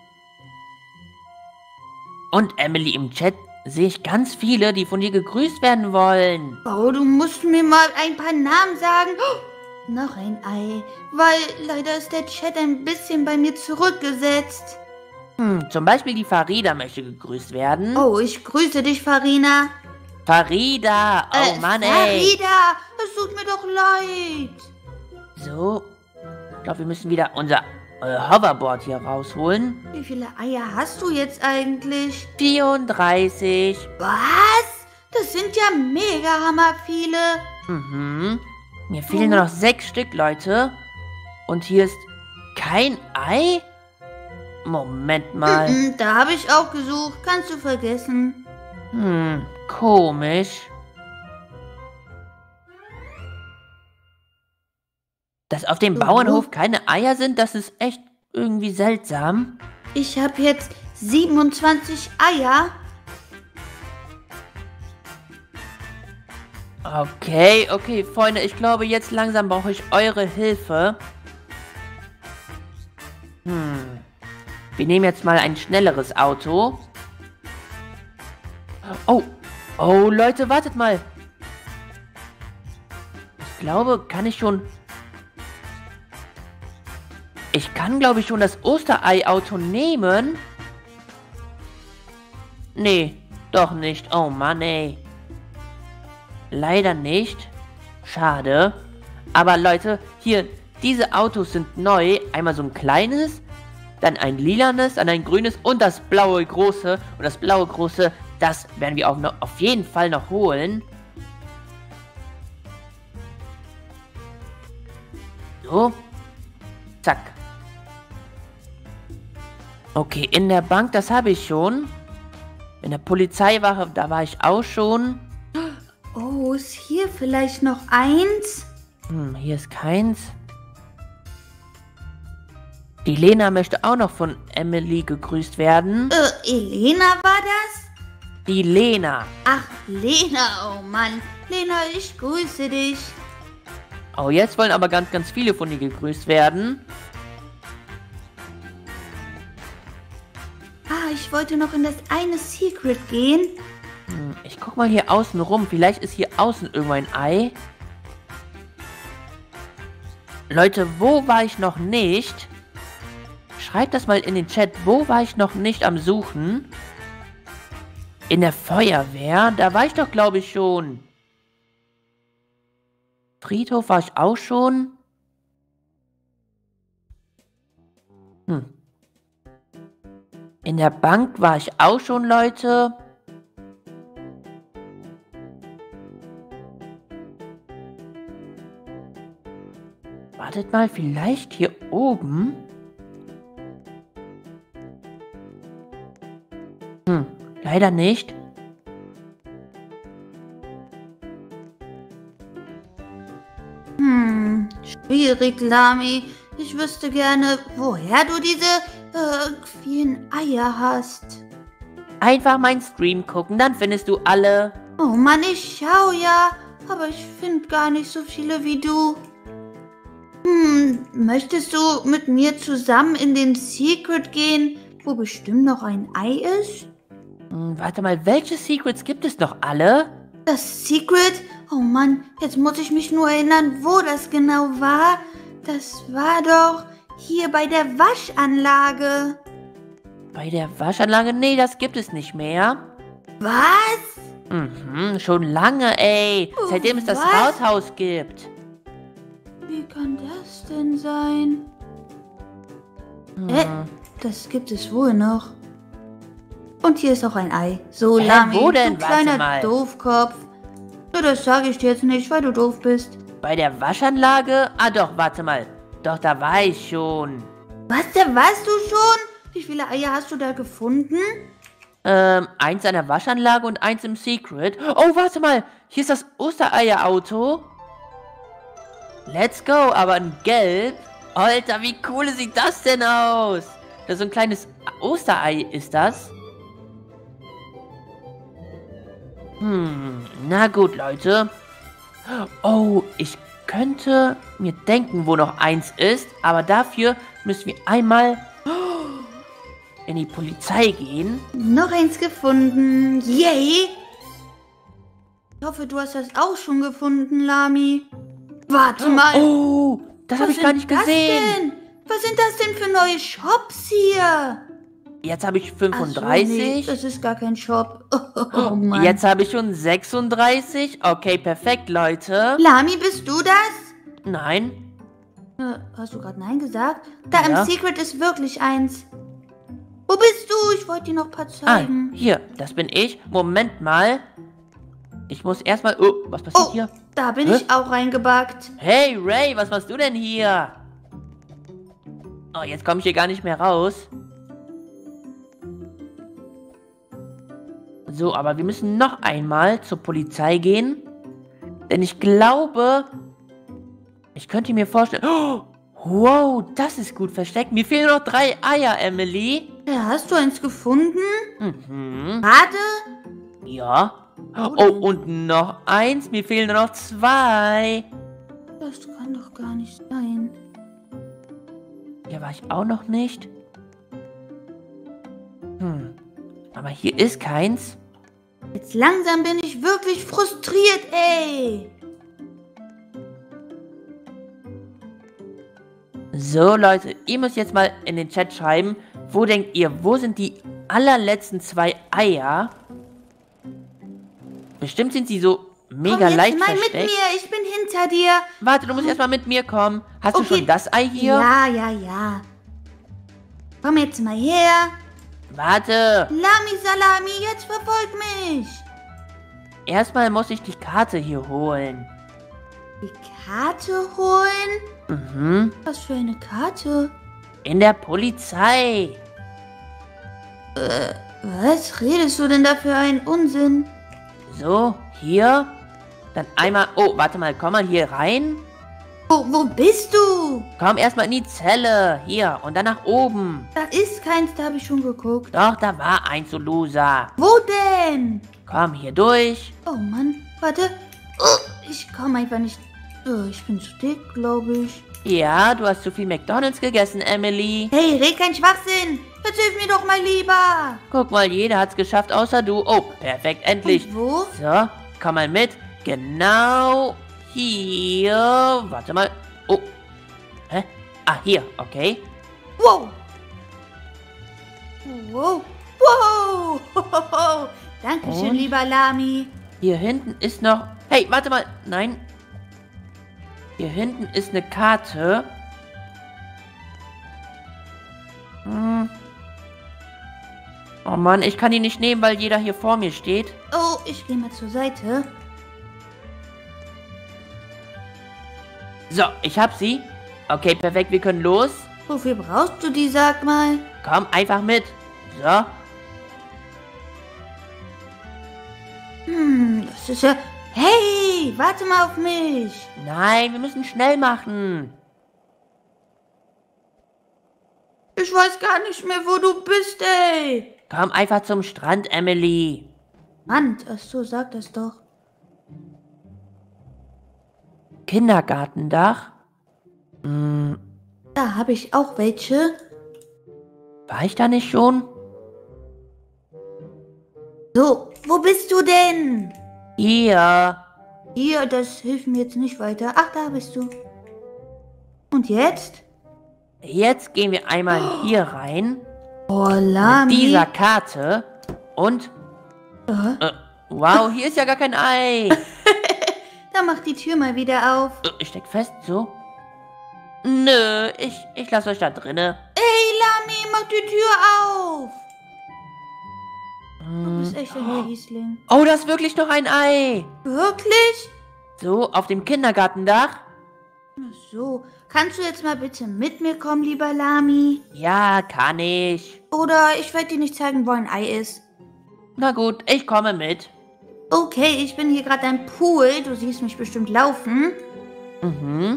Und Emily, im Chat sehe ich ganz viele, die von dir gegrüßt werden wollen. Oh, du musst mir mal ein paar Namen sagen. Oh, noch ein Ei. Weil leider ist der Chat ein bisschen bei mir zurückgesetzt. Hm, zum Beispiel die Farida möchte gegrüßt werden. Oh, ich grüße dich, Farina. Farida! Oh Äh, Mann, ey! Farida, es tut mir doch leid. So, ich glaube, wir müssen wieder unser äh, Hoverboard hier rausholen. Wie viele Eier hast du jetzt eigentlich? vierunddreißig. Was? Das sind ja mega hammer viele. Mhm. Mir fehlen nur noch sechs Stück, Leute. Und hier ist kein Ei? Moment mal. Mhm, da habe ich auch gesucht. Kannst du vergessen. Hm, komisch. Dass auf dem So. Bauernhof keine Eier sind, das ist echt irgendwie seltsam. Ich habe jetzt siebenundzwanzig Eier. Okay, okay, Freunde, ich glaube, jetzt langsam brauche ich eure Hilfe. Hm. Wir nehmen jetzt mal ein schnelleres Auto. Oh, oh, Leute, wartet mal. Ich glaube, kann ich schon... Ich kann, glaube ich, schon das Osterei-Auto nehmen. Nee, doch nicht. Oh Mann, ey. Leider nicht. Schade. Aber Leute, hier, diese Autos sind neu. Einmal so ein kleines, dann ein lilanes, dann ein grünes und das blaue große. Und das blaue große, das werden wir auch noch, auf jeden Fall noch holen. So. Zack. Okay, in der Bank, das habe ich schon. In der Polizeiwache, da war ich auch schon. Oh, ist hier vielleicht noch eins? Hm, hier ist keins. Die Lena möchte auch noch von Emily gegrüßt werden. Äh, Elena war das? Die Lena. Ach, Lena, oh Mann. Lena, ich grüße dich. Oh, jetzt wollen aber ganz, ganz viele von dir gegrüßt werden. Ah, ich wollte noch in das eine Secret gehen. Hm, ich guck mal hier außen rum. Vielleicht ist hier außen irgendwo ein Ei. Leute, wo war ich noch nicht? Schreibt das mal in den Chat. Wo war ich noch nicht am Suchen? In der Feuerwehr? Da war ich doch, glaube ich, schon. Friedhof war ich auch schon. Hm. In der Bank war ich auch schon, Leute. Wartet mal, vielleicht hier oben? Hm, leider nicht. Hm, schwierig, Lami. Ich wüsste gerne, woher du diese äh, vielen Eier hast. Einfach meinen Stream gucken, dann findest du alle. Oh Mann, ich schau ja, aber ich finde gar nicht so viele wie du. Hm, möchtest du mit mir zusammen in den Secret gehen, wo bestimmt noch ein Ei ist? Hm, warte mal, welche Secrets gibt es noch alle? Das Secret? Oh Mann, jetzt muss ich mich nur erinnern, wo das genau war. Das war doch hier bei der Waschanlage. Bei der Waschanlage? Nee, das gibt es nicht mehr. Was? Mhm, schon lange, ey. Oh, Seitdem es das was? Rathaus gibt. Wie kann das denn sein? Hm. Äh, das gibt es wohl noch. Und hier ist auch ein Ei. So, Hä, Lami, wo denn? du Warte kleiner mal. Doofkopf. Ja, das sage ich dir jetzt nicht, weil du doof bist. Bei der Waschanlage? Ah doch, warte mal. Doch, da war ich schon. Was, da warst du schon? Wie viele Eier hast du da gefunden? Ähm, eins an der Waschanlage und eins im Secret. Oh, warte mal. Hier ist das Ostereier-Auto. Let's go, aber in Gelb. Alter, wie cool sieht das denn aus? Das ist so ein kleines Osterei, ist das? Hm, na gut, Leute. Oh, ich könnte mir denken, wo noch eins ist, aber dafür müssen wir einmal in die Polizei gehen. Noch eins gefunden. Yay! Ich hoffe, du hast das auch schon gefunden, Lami. Warte mal. Oh, das habe ich gar nicht sind das gesehen. Denn? Was sind das denn für neue Shops hier? Jetzt habe ich Ach so, fünfunddreißig. nee, das ist gar kein Shop. Oh, oh Mann. Jetzt habe ich schon sechsunddreißig. Okay, perfekt, Leute. Lami, bist du das? Nein. Äh, hast du gerade Nein gesagt? Da Ja. im Secret ist wirklich eins. Wo bist du? Ich wollte dir noch ein paar Ah, zeigen. hier, das bin ich. Moment mal. Ich muss erstmal... Oh, was passiert Oh, hier? da bin Hä? ich auch reingebackt. Hey, Ray, was machst du denn hier? Oh, jetzt komme ich hier gar nicht mehr raus. So, aber wir müssen noch einmal zur Polizei gehen. Denn ich glaube, ich könnte mir vorstellen... Oh, wow, das ist gut versteckt. Mir fehlen noch drei Eier, Emily. Ja, hast du eins gefunden? Mhm. Warte. Ja. Oh, und noch eins. Mir fehlen nur noch zwei. Das kann doch gar nicht sein. Hier war ich auch noch nicht. Hm. Aber hier ist keins. Jetzt langsam bin ich wirklich frustriert, ey. So, Leute, ihr müsst jetzt mal in den Chat schreiben, wo denkt ihr, wo sind die allerletzten zwei Eier? Bestimmt sind sie so mega Komm jetzt leicht mal versteckt. mit mir, ich bin hinter dir. Warte, du musst erstmal mit mir kommen. Hast Okay. du schon das Ei hier? Ja, ja, ja. Komm jetzt mal her. Warte. Lami Salami, jetzt verfolg mich. Erstmal muss ich die Karte hier holen. Die Karte holen? Mhm. Was für eine Karte? In der Polizei. Was redest du denn da für einen Unsinn? So, hier. Dann einmal... Oh, warte mal, komm mal hier rein. Wo, wo bist du? Komm erstmal in die Zelle. Hier, und dann nach oben. Da ist keins, da habe ich schon geguckt. Doch, da war eins, so Loser. Wo denn? Komm hier durch. Oh Mann, warte. Oh, ich komme einfach nicht. Oh, ich bin zu dick, glaube ich. Ja, du hast zu viel McDonald's gegessen, Emily. Hey, red kein Schwachsinn. Jetzt hilf mir doch mal lieber. Guck mal, jeder hat's geschafft, außer du. Oh, perfekt, endlich. Und wo? So, komm mal mit. Genau hier. Warte mal. Oh. Hä? Ah, hier, okay. Wow. Wow. Wow. Hohoho. Dankeschön, Und? lieber Lami. Hier hinten ist noch... Hey, warte mal. Nein. Hier hinten ist eine Karte. Hm. Oh Mann, ich kann die nicht nehmen, weil jeder hier vor mir steht. Oh, ich gehe mal zur Seite. So, ich hab sie. Okay, perfekt, wir können los. Wofür brauchst du die, sag mal? Komm, einfach mit. So. Hm, das ist ja... Hey, warte mal auf mich. Nein, wir müssen schnell machen. Ich weiß gar nicht mehr, wo du bist, ey. Komm einfach zum Strand, Emily. Mann, ach so, sag das doch. Kindergartendach. Hm, Da habe ich auch welche. war ich da nicht schon? So, wo bist du denn? Hier. Hier, das hilft mir jetzt nicht weiter. Ach, da bist du. Und jetzt? Jetzt gehen wir einmal hier rein. Oh, Mit Lami. dieser Karte. Und... Äh, Äh, wow, hier ist ja gar kein Ei. da mach die Tür mal wieder auf. Äh, Ich steck fest, so. Nö, ich, ich lasse euch da drinne. Ey, Lami, mach die Tür auf. Du Hm. bist echt ein Kiesling. Oh, da ist wirklich noch ein Ei. Wirklich? So, auf dem Kindergartendach. Ach so, kannst du jetzt mal bitte mit mir kommen, lieber Lami? Ja, kann ich. Oder ich werde dir nicht zeigen, wo ein Ei ist. Na gut, ich komme mit. Okay, ich bin hier gerade am Pool. Du siehst mich bestimmt laufen. Mhm.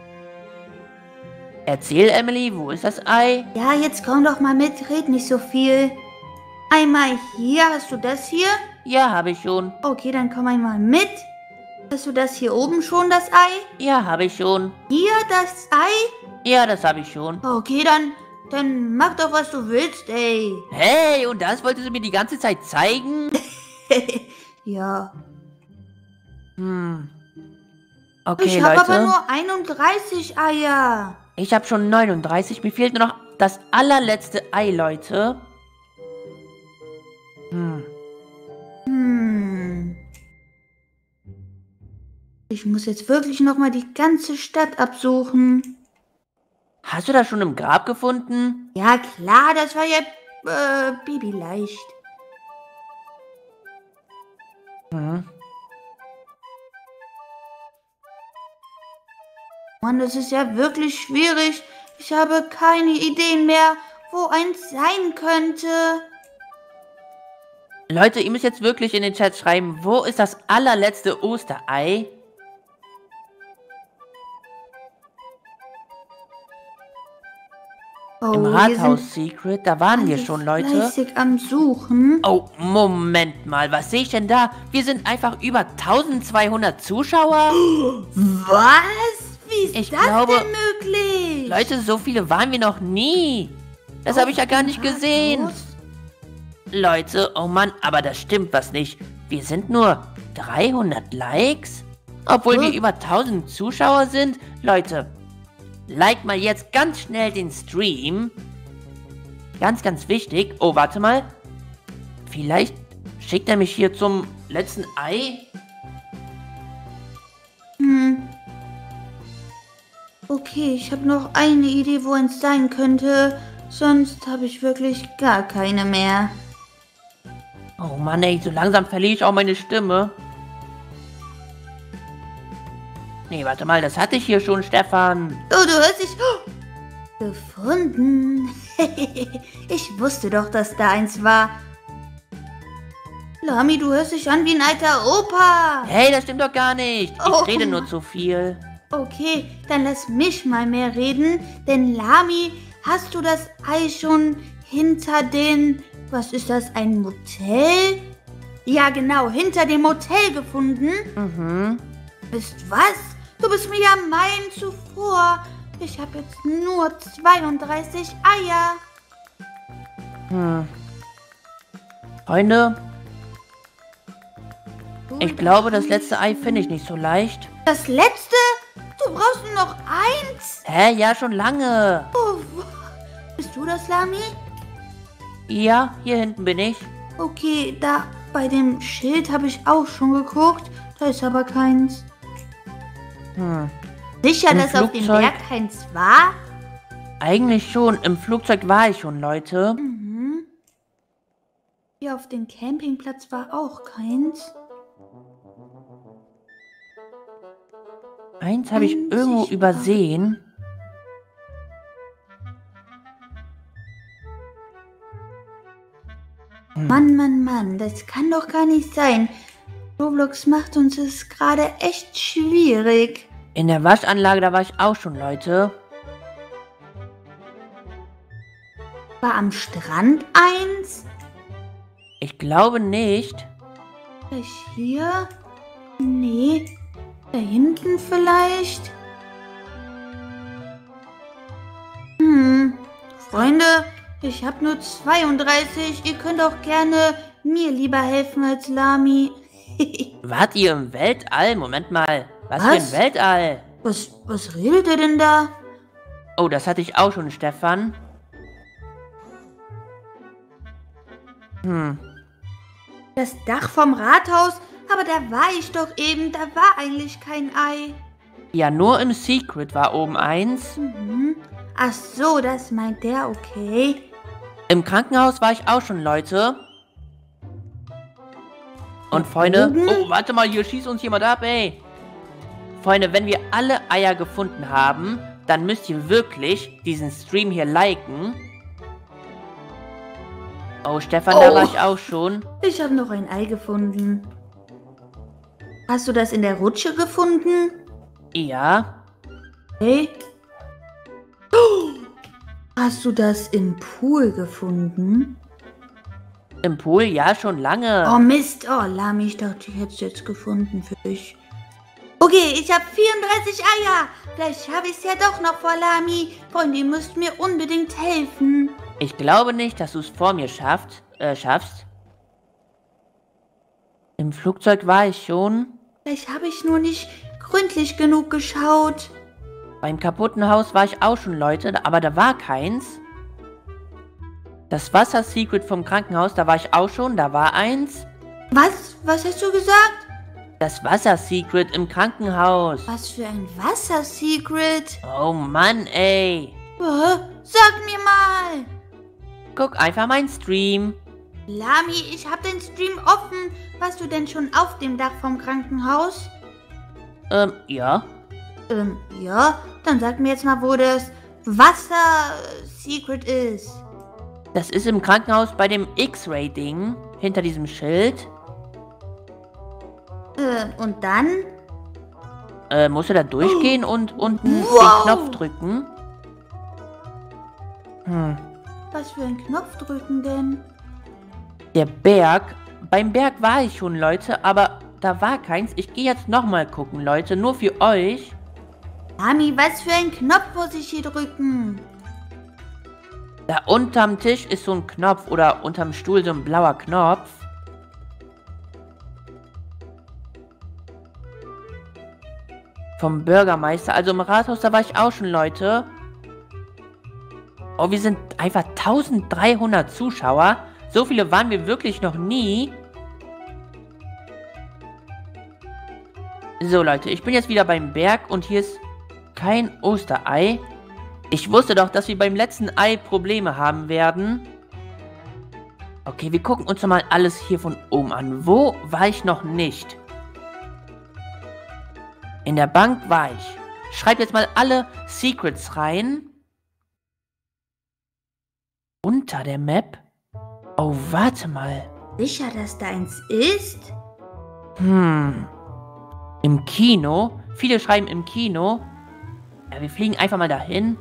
Erzähl, Emily, wo ist das Ei? Ja, jetzt komm doch mal mit. Red nicht so viel. Einmal hier. Hast du das hier? Ja, habe ich schon. Okay, dann komm einmal mit. Hast du das hier oben schon, das Ei? Ja, habe ich schon. Hier, das Ei? Ja, das habe ich schon. Okay, dann, dann mach doch, was du willst, ey. Hey, und das wolltest du mir die ganze Zeit zeigen? Ja. Hm. Okay, Ich habe Leute. aber nur einunddreißig Eier. Ich habe schon neununddreißig. Mir fehlt nur noch das allerletzte Ei, Leute. Hm. Hm. Ich muss jetzt wirklich noch mal die ganze Stadt absuchen. Hast du das schon im Grab gefunden? Ja klar, das war ja äh, babyleicht. Hm. Mann, das ist ja wirklich schwierig. Ich habe keine Ideen mehr, wo eins sein könnte. Leute, ihr müsst jetzt wirklich in den Chat schreiben, wo ist das allerletzte Osterei? Oh, Im Rathaus-Secret, da waren wir schon, Leute. Fleißig am Suchen. Oh, Moment mal, was sehe ich denn da? Wir sind einfach über eintausendzweihundert Zuschauer. Was? Wie ist Ich das glaube- denn möglich? Leute, so viele waren wir noch nie. Das habe ich ja gar nicht gesehen. Rathaus? Leute, oh Mann, aber das stimmt was nicht. Wir sind nur dreihundert Likes? Obwohl wir Huh? über tausend Zuschauer sind? Leute, like mal jetzt ganz schnell den Stream. Ganz, ganz wichtig. Oh, warte mal. Vielleicht schickt er mich hier zum letzten Ei? Hm. Okay, ich habe noch eine Idee, wo es sein könnte. Sonst habe ich wirklich gar keine mehr. Oh Mann, ey, so langsam verliere ich auch meine Stimme. Nee, warte mal, das hatte ich hier schon, Stefan. Oh, du hörst dich... Oh, gefunden. Ich wusste doch, dass da eins war. Lami, du hörst dich an wie ein alter Opa. Hey, das stimmt doch gar nicht. Ich Oh. rede nur zu viel. Okay, dann lass mich mal mehr reden. Denn Lami, hast du das Ei schon hinter den... Was ist das, ein Motel? Ja, genau, hinter dem Motel gefunden. Mhm. Wisst was? Du bist mir ja Meilen zuvor. Ich habe jetzt nur zweiunddreißig Eier. Hm. Freunde, ich glaube, das letzte Ei finde ich nicht so leicht. Das letzte? Du brauchst nur noch eins? Hä? Ja, schon lange. Oh, bist du das, Lami? Ja, hier hinten bin ich. Okay, da bei dem Schild habe ich auch schon geguckt. Da ist aber keins. Hm. Sicher, Im dass auf dem Flugzeug- Berg keins war? Eigentlich schon. Im Flugzeug war ich schon, Leute. Mhm. Hier auf dem Campingplatz war auch keins. Eins habe ich irgendwo Unsichtbar. übersehen. Mann, Mann, Mann, das kann doch gar nicht sein. Roblox macht uns es gerade echt schwierig. In der Waschanlage, da war ich auch schon, Leute. War am Strand eins? Ich glaube nicht. Vielleicht hier? Nee. Da hinten vielleicht? Hm. Freunde, ich habe nur zweiunddreißig. Ihr könnt auch gerne mir lieber helfen als Lami. Wart ihr im Weltall? Moment mal. Was, Was? für ein Weltall? Was, was redet ihr denn da? Oh, das hatte ich auch schon, Stefan. Hm. Das Dach vom Rathaus? Aber da war ich doch eben. Da war eigentlich kein Ei. Ja, nur im Secret war oben eins. Mhm. Ach so, das meint der, okay. Im Krankenhaus war ich auch schon, Leute. Und Freunde... oben? Oh, warte mal, hier schießt uns jemand ab, ey. Freunde, wenn wir alle Eier gefunden haben, dann müsst ihr wirklich diesen Stream hier liken. Oh, Stefan, da Oh. war ich auch schon. Ich habe noch ein Ei gefunden. Hast du das in der Rutsche gefunden? Ja. Hey? Oh. Hast du das im Pool gefunden? Im Pool, ja, schon lange. Oh Mist, oh Lami, ich dachte, ich hätte es jetzt gefunden für dich. Okay, ich habe vierunddreißig Eier. Vielleicht schaffe ich es ja doch noch vor Lami. Freunde, ihr müsst mir unbedingt helfen. Ich glaube nicht, dass du es vor mir schafft, äh, schaffst. Im Flugzeug war ich schon. Vielleicht habe ich nur nicht gründlich genug geschaut. Beim kaputten Haus war ich auch schon, Leute, aber da war keins. Das Wasser-Secret vom Krankenhaus, da war ich auch schon, da war eins. Was? Was hast du gesagt? Das Wasser-Secret im Krankenhaus. Was für ein Wasser-Secret? Oh Mann, ey. Äh, Sag mir mal. Guck einfach meinen Stream. Lami, ich habe den Stream offen. Warst du denn schon auf dem Dach vom Krankenhaus? Ähm, ja. Ähm, ja. Dann sag mir jetzt mal, wo das Wasser-Secret ist. Das ist im Krankenhaus bei dem X-Ray-Ding. hinter diesem Schild. Äh, und dann? Äh, musst du da durchgehen oh. und unten wow. den Knopf drücken? Hm. Was für einen Knopf drücken denn? Der Berg. Beim Berg war ich schon, Leute, aber da war keins. Ich gehe jetzt nochmal gucken, Leute, nur für euch. Lami, was für einen Knopf muss ich hier drücken? Da unterm Tisch ist so ein Knopf oder unterm Stuhl so ein blauer Knopf. Vom Bürgermeister, also im Rathaus, da war ich auch schon, Leute. Oh, wir sind einfach eintausenddreihundert Zuschauer. So viele waren wir wirklich noch nie. So, Leute, ich bin jetzt wieder beim Berg und hier ist kein Osterei. Ich wusste doch, dass wir beim letzten Ei Probleme haben werden. Okay, wir gucken uns mal alles hier von oben an. Wo war ich noch nicht? In der Bank war ich. Schreibt jetzt mal alle Secrets rein. Unter der Map? Oh, warte mal. Sicher, dass da eins ist? Hm. Im Kino? Viele schreiben im Kino. Ja, wir fliegen einfach mal dahin.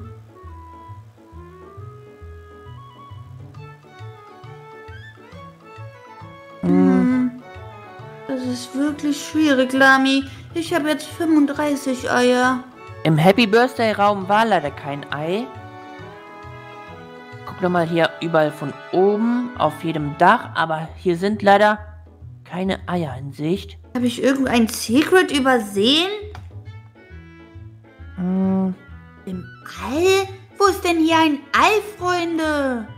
Hm. Das ist wirklich schwierig, Lami. Ich habe jetzt fünfunddreißig Eier. Im Happy Birthday Raum war leider kein Ei. Guck doch mal hier überall von oben, auf jedem Dach, aber hier sind leider keine Eier in Sicht. Habe ich irgendein Secret übersehen? Hm. Im All? Wo ist denn hier ein All, Freunde?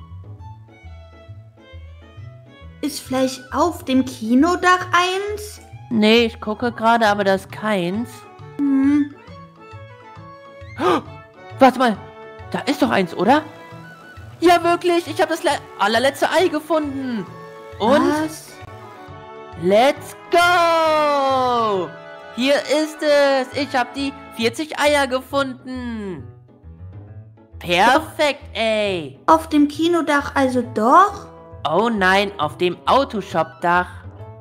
Ist vielleicht auf dem Kinodach eins? Nee, ich gucke gerade, aber da ist keins. Hm. Oh, warte mal, da ist doch eins, oder? Ja, wirklich, ich habe das allerletzte Ei gefunden. Und? Was? Let's go! Hier ist es. Ich habe die vierzig Eier gefunden. Perfekt, ey. Auf dem Kinodach also doch? Oh nein, auf dem Autoshop-Dach.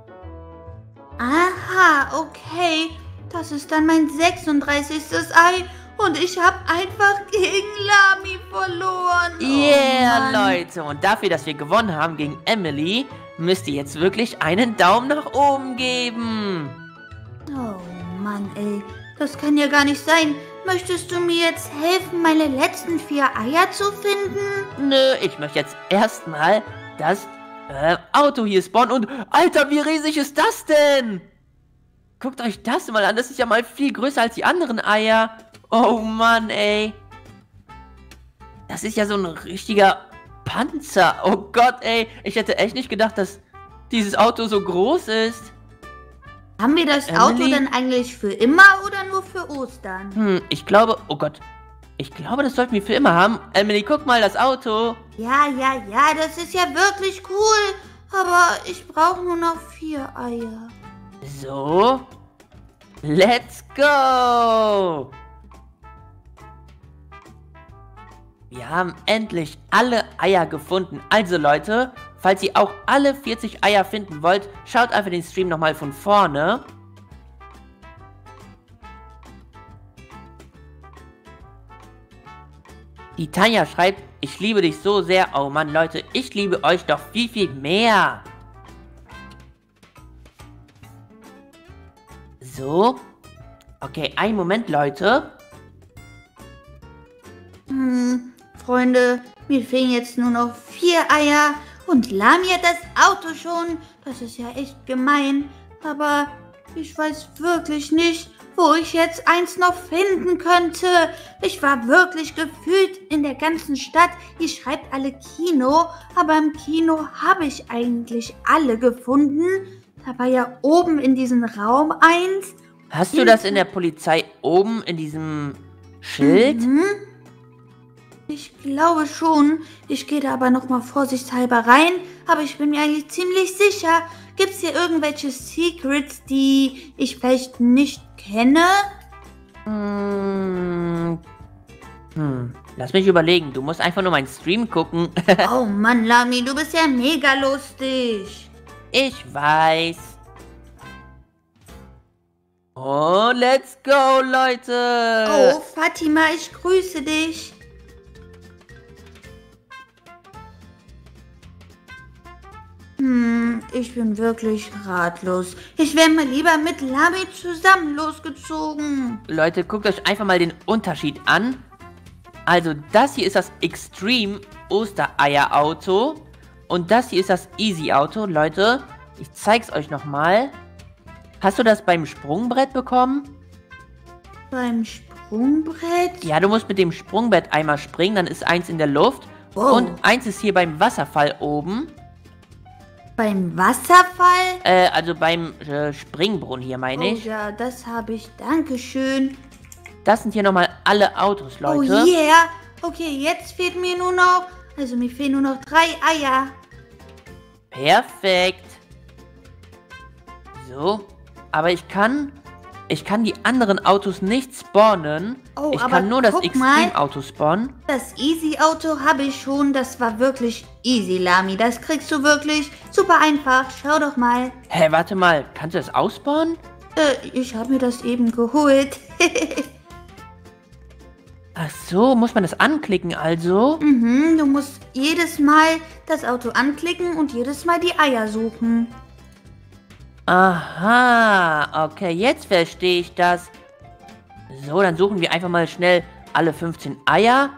Aha, okay. Das ist dann mein sechsunddreißigstes Ei und ich habe einfach gegen Lami verloren. Yeah, oh Leute. Und dafür, dass wir gewonnen haben gegen Emily, müsst ihr jetzt wirklich einen Daumen nach oben geben. Oh Mann, ey. Das kann ja gar nicht sein. Möchtest du mir jetzt helfen, meine letzten vier Eier zu finden? Nö, ich möchte jetzt erstmal das äh, Auto hier spawnen. Und, Alter, wie riesig ist das denn? Guckt euch das mal an. Das ist ja mal viel größer als die anderen Eier. Oh Mann, ey. Das ist ja so ein richtiger Panzer. Oh Gott, ey. Ich hätte echt nicht gedacht, dass dieses Auto so groß ist. Haben wir das Emily? Auto denn eigentlich für immer oder nur für Ostern? Hm, ich glaube... Oh Gott. Ich glaube, das sollten wir für immer haben. Emily, guck mal, das Auto. Ja, ja, ja, das ist ja wirklich cool. Aber ich brauche nur noch vier Eier. So. Let's go. Wir haben endlich alle Eier gefunden. Also Leute, falls ihr auch alle vierzig Eier finden wollt, schaut einfach den Stream nochmal von vorne. Die Tanja schreibt, ich liebe dich so sehr. Oh Mann, Leute, ich liebe euch doch viel, viel mehr. So. Okay, einen Moment, Leute. Hm, Freunde, mir fehlen jetzt nur noch vier Eier und Lami hat das Auto schon. Das ist ja echt gemein, aber ich weiß wirklich nicht, wo ich jetzt eins noch finden könnte. Ich war wirklich gefühlt in der ganzen Stadt. Ihr schreibt alle Kino, aber im Kino habe ich eigentlich alle gefunden. Da war ja oben in diesem Raum eins. Hast du das in der Polizei oben in diesem Schild? Mhm. Ich glaube schon. Ich gehe da aber nochmal vorsichtshalber rein. Aber ich bin mir eigentlich ziemlich sicher. Gibt es hier irgendwelche Secrets, die ich vielleicht nicht kenne? Hm. Hm. Lass mich überlegen, du musst einfach nur meinen Stream gucken. Oh Mann, Lami, du bist ja mega lustig. Ich weiß. Oh, let's go, Leute. Oh, Fatima, ich grüße dich. Hm, ich bin wirklich ratlos. Ich wäre mal lieber mit Lami zusammen losgezogen. Leute, guckt euch einfach mal den Unterschied an. Also, das hier ist das Extreme Ostereier-Auto. Und das hier ist das Easy-Auto. Leute, ich zeig's euch nochmal. Hast du das beim Sprungbrett bekommen? Beim Sprungbrett? Ja, du musst mit dem Sprungbrett einmal springen, dann ist eins in der Luft. Wow. Und eins ist hier beim Wasserfall oben. Beim Wasserfall? Äh, also beim äh, Springbrunnen hier, meine Oh ich. ja, das habe ich. Dankeschön. Das sind hier nochmal alle Autos, Leute. Oh yeah. Okay, jetzt fehlt mir nur noch... Also mir fehlen nur noch drei Eier. Perfekt. So. Aber ich kann... Ich kann die anderen Autos nicht spawnen. Oh, ich aber kann nur das guck mal. Extreme-Auto spawnen. Das Easy-Auto habe ich schon. Das war wirklich easy, Lami. Das kriegst du wirklich super einfach. Schau doch mal. Hä, warte mal. Kannst du das ausspawnen? Äh, ich habe mir das eben geholt. Ach so, muss man das anklicken also? Mhm, du musst jedes Mal das Auto anklicken und jedes Mal die Eier suchen. Aha, okay, jetzt verstehe ich das. So, dann suchen wir einfach mal schnell alle fünfzehn Eier.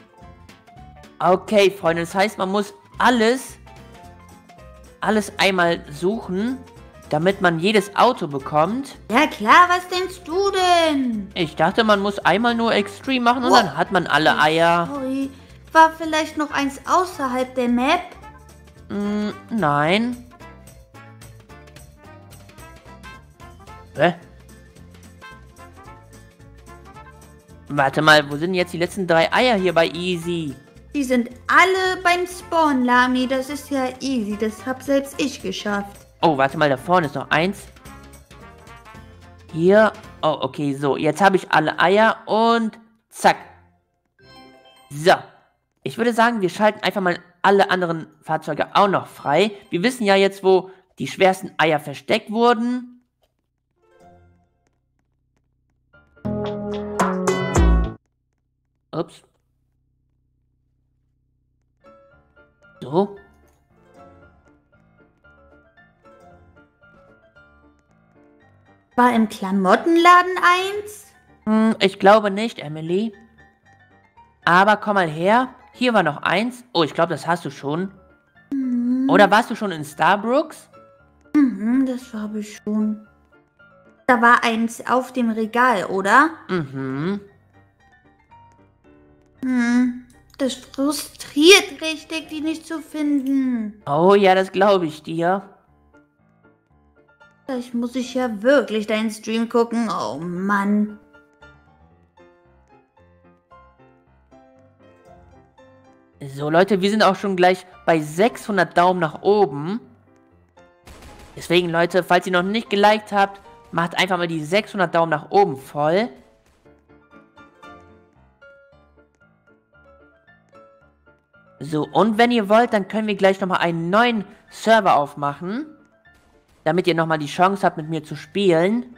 Okay, Freunde, das heißt, man muss alles, alles einmal suchen, damit man jedes Auto bekommt. Ja klar, was denkst du denn? Ich dachte, man muss einmal nur Extreme machen und Oh. dann hat man alle Eier. Sorry, war vielleicht noch eins außerhalb der Map? Hm, nein. Hä? Warte mal, wo sind jetzt die letzten drei Eier hier bei Easy? Die sind alle beim Spawn, Lami. Das ist ja easy. Das hab selbst ich geschafft. Oh, warte mal, da vorne ist noch eins. Hier. Oh, okay, so. Jetzt habe ich alle Eier und zack. So. Ich würde sagen, wir schalten einfach mal alle anderen Fahrzeuge auch noch frei. Wir wissen ja jetzt, wo die schwersten Eier versteckt wurden. Ups. So. War im Klamottenladen eins? Hm, ich glaube nicht, Emily. Aber komm mal her. Hier war noch eins. Oh, ich glaube, das hast du schon. Mhm. Oder warst du schon in Starbucks? Mhm, das habe ich schon. Da war eins auf dem Regal, oder? Mhm. Hm, das frustriert richtig, die nicht zu finden. Oh ja, das glaube ich dir. Vielleicht muss ich ja wirklich deinen Stream gucken. Oh Mann. So, Leute, wir sind auch schon gleich bei sechshundert Daumen nach oben. Deswegen, Leute, falls ihr noch nicht geliked habt, macht einfach mal die sechshundert Daumen nach oben voll. So, und wenn ihr wollt, dann können wir gleich nochmal einen neuen Server aufmachen. Damit ihr nochmal die Chance habt, mit mir zu spielen.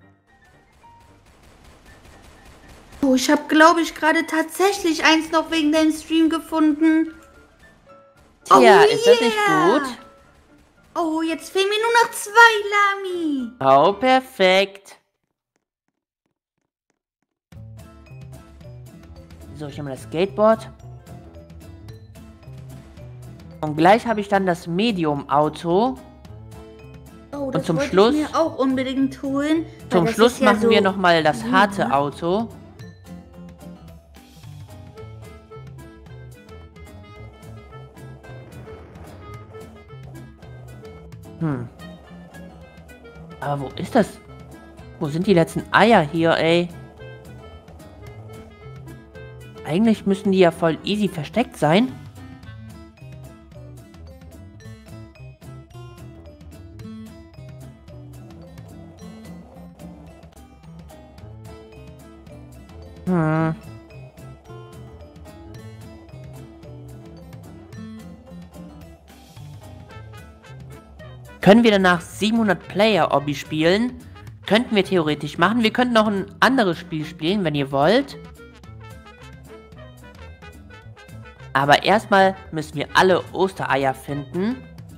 Oh, ich habe, glaube ich, gerade tatsächlich eins noch wegen deinem Stream gefunden. Tja, Oh, ist das nicht yeah. gut? Oh, jetzt fehlen mir nur noch zwei, Lami. Oh, perfekt. So, ich nehme das Skateboard. Und gleich habe ich dann das Medium-Auto. Oh, Und zum wollte Schluss- ich mir auch unbedingt holen. weil Zum das Schluss ist ja machen so- wir nochmal das Ja. harte Auto. Hm. Aber wo ist das? Wo sind die letzten Eier hier, ey? Eigentlich müssen die ja voll easy versteckt sein. Hm. Können wir danach siebenhundert Player Obby spielen? Könnten wir theoretisch machen. Wir könnten noch ein anderes Spiel spielen, wenn ihr wollt. Aber erstmal müssen wir alle Ostereier finden.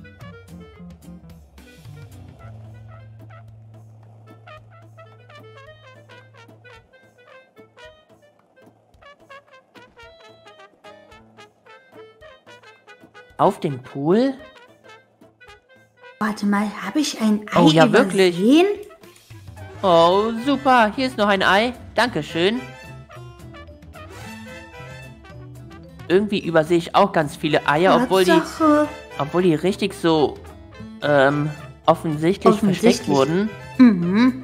Auf dem Pool? Warte mal, habe ich ein Ei Oh ja, übersehen? wirklich. Oh, super. Hier ist noch ein Ei. Dankeschön. Irgendwie übersehe ich auch ganz viele Eier, obwohl die, Tatsache. obwohl die richtig so ähm, offensichtlich, Offensichtlich. versteckt wurden. Mhm.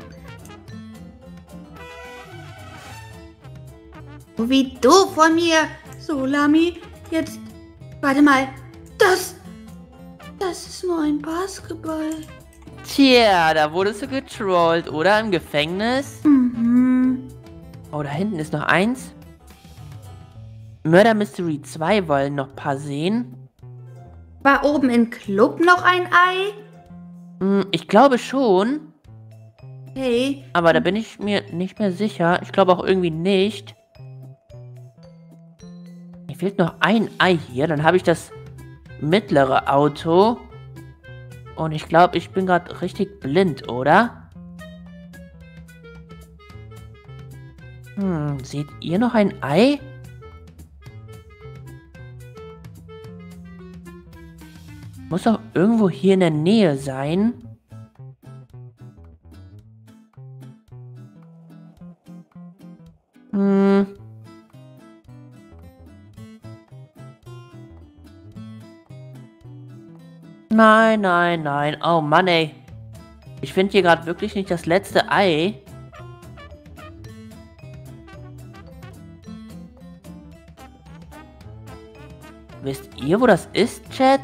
Oh, wie doof von mir. So, Lami, jetzt... Warte mal. Das... Das ist nur ein Basketball. Tja, da wurdest du getrollt, oder? Im Gefängnis? Mhm. Oh, da hinten ist noch eins. Murder Mystery zwei wollen noch ein paar sehen. War oben im Club noch ein Ei? Hm, ich glaube schon. Hey. Aber da bin ich mir nicht mehr sicher. Ich glaube auch irgendwie nicht. Mir fehlt noch ein Ei hier. Dann habe ich das mittlere Auto. Und ich glaube, ich bin gerade richtig blind, oder? Hm, seht ihr noch ein Ei? Muss doch irgendwo hier in der Nähe sein. Hm. Nein, nein, nein. Oh Mann, ey. Ich finde hier gerade wirklich nicht das letzte Ei. Wisst ihr, wo das ist, Chat?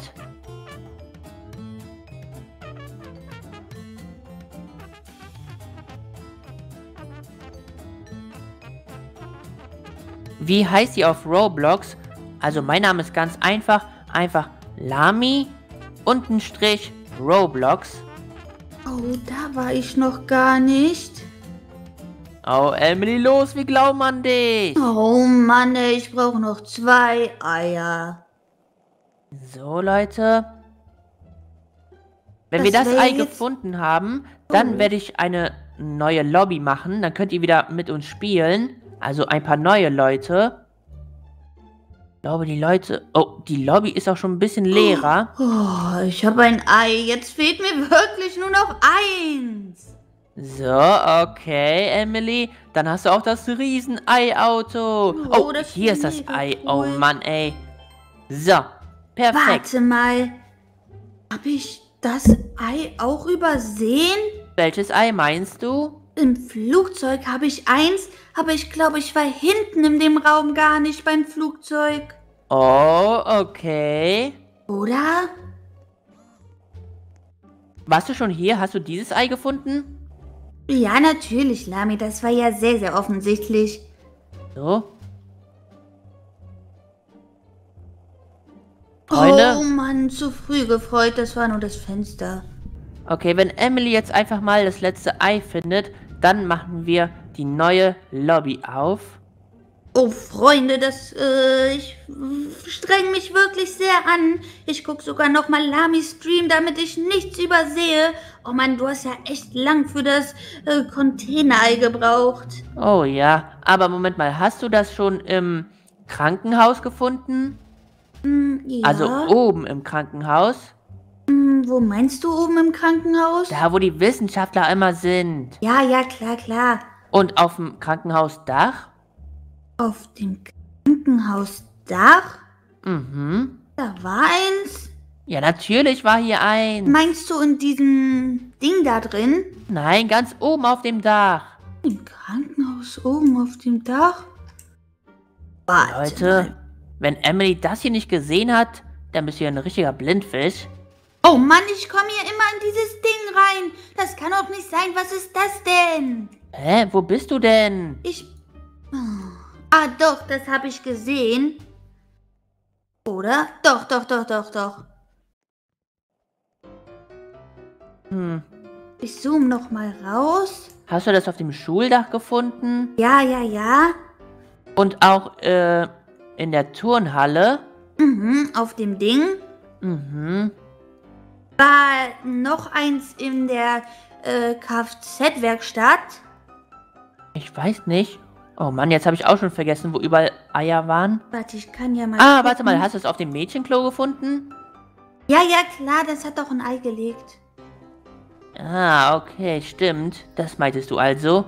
Wie heißt ihr auf Roblox? Also mein Name ist ganz einfach. Einfach Lami und ein Strich Roblox. Oh, da war ich noch gar nicht. Oh, Emily, los, wir glauben an dich. Oh Mann, ey, ich brauche noch zwei Eier. So, Leute. Wenn Das wir das wär Ei jetzt- gefunden haben, dann Oh. werde ich eine neue Lobby machen. Dann könnt ihr wieder mit uns spielen. Also ein paar neue Leute. Ich glaube, die Leute... Oh, die Lobby ist auch schon ein bisschen leerer. Oh, ich habe ein Ei. Jetzt fehlt mir wirklich nur noch eins. So, okay, Emily. Dann hast du auch das Riesen-Ei-Auto. Oh, Oh, das hier ist ist das mega Ei. Oh cool. Mann, ey. So, perfekt. Warte mal. Habe ich das Ei auch übersehen? Welches Ei meinst du? Im Flugzeug habe ich eins, aber ich glaube, ich war hinten in dem Raum gar nicht beim Flugzeug. Oh, okay. Oder? Warst du schon hier? Hast du dieses Ei gefunden? Ja, natürlich, Lami. Das war ja sehr, sehr offensichtlich. So. Freunde? Oh Mann, zu früh gefreut. Das war nur das Fenster. Okay, wenn Emily jetzt einfach mal das letzte Ei findet, dann machen wir die neue Lobby auf. Oh, Freunde, das, äh, ich streng mich wirklich sehr an. Ich gucke sogar noch mal Lamis Stream, damit ich nichts übersehe. Oh Mann, du hast ja echt lang für das äh, Containerei gebraucht. Oh ja, aber Moment mal, hast du das schon im Krankenhaus gefunden? Hm, ja. Also oben im Krankenhaus? Hm, wo meinst du oben im Krankenhaus? Da, wo die Wissenschaftler immer sind. Ja, ja, klar, klar. Und auf dem Krankenhausdach? Auf dem Krankenhausdach? Mhm. Da war eins. Ja, natürlich war hier eins. Meinst du in diesem Ding da drin? Nein, ganz oben auf dem Dach. Im Krankenhaus oben auf dem Dach? Warte Leute, mal. wenn Emily das hier nicht gesehen hat, dann bist du ja ein richtiger Blindfisch. Oh Mann, ich komme hier immer in dieses Ding rein. Das kann doch nicht sein. Was ist das denn? Hä, wo bist du denn? Ich... Ah, doch, das habe ich gesehen. Oder? Doch, doch, doch, doch, doch. Hm. Ich zoome noch mal raus. Hast du das auf dem Schuldach gefunden? Ja, ja, ja. Und auch äh, in der Turnhalle? Mhm, auf dem Ding. Mhm. War noch eins in der äh, Kfz-Werkstatt. Ich weiß nicht. Oh Mann, jetzt habe ich auch schon vergessen, wo überall Eier waren. Warte, ich kann ja mal Ah, gucken. warte mal, hast du es auf dem Mädchenklo gefunden? Ja, ja, klar, das hat doch ein Ei gelegt. Ah, okay, stimmt. Das meintest du also.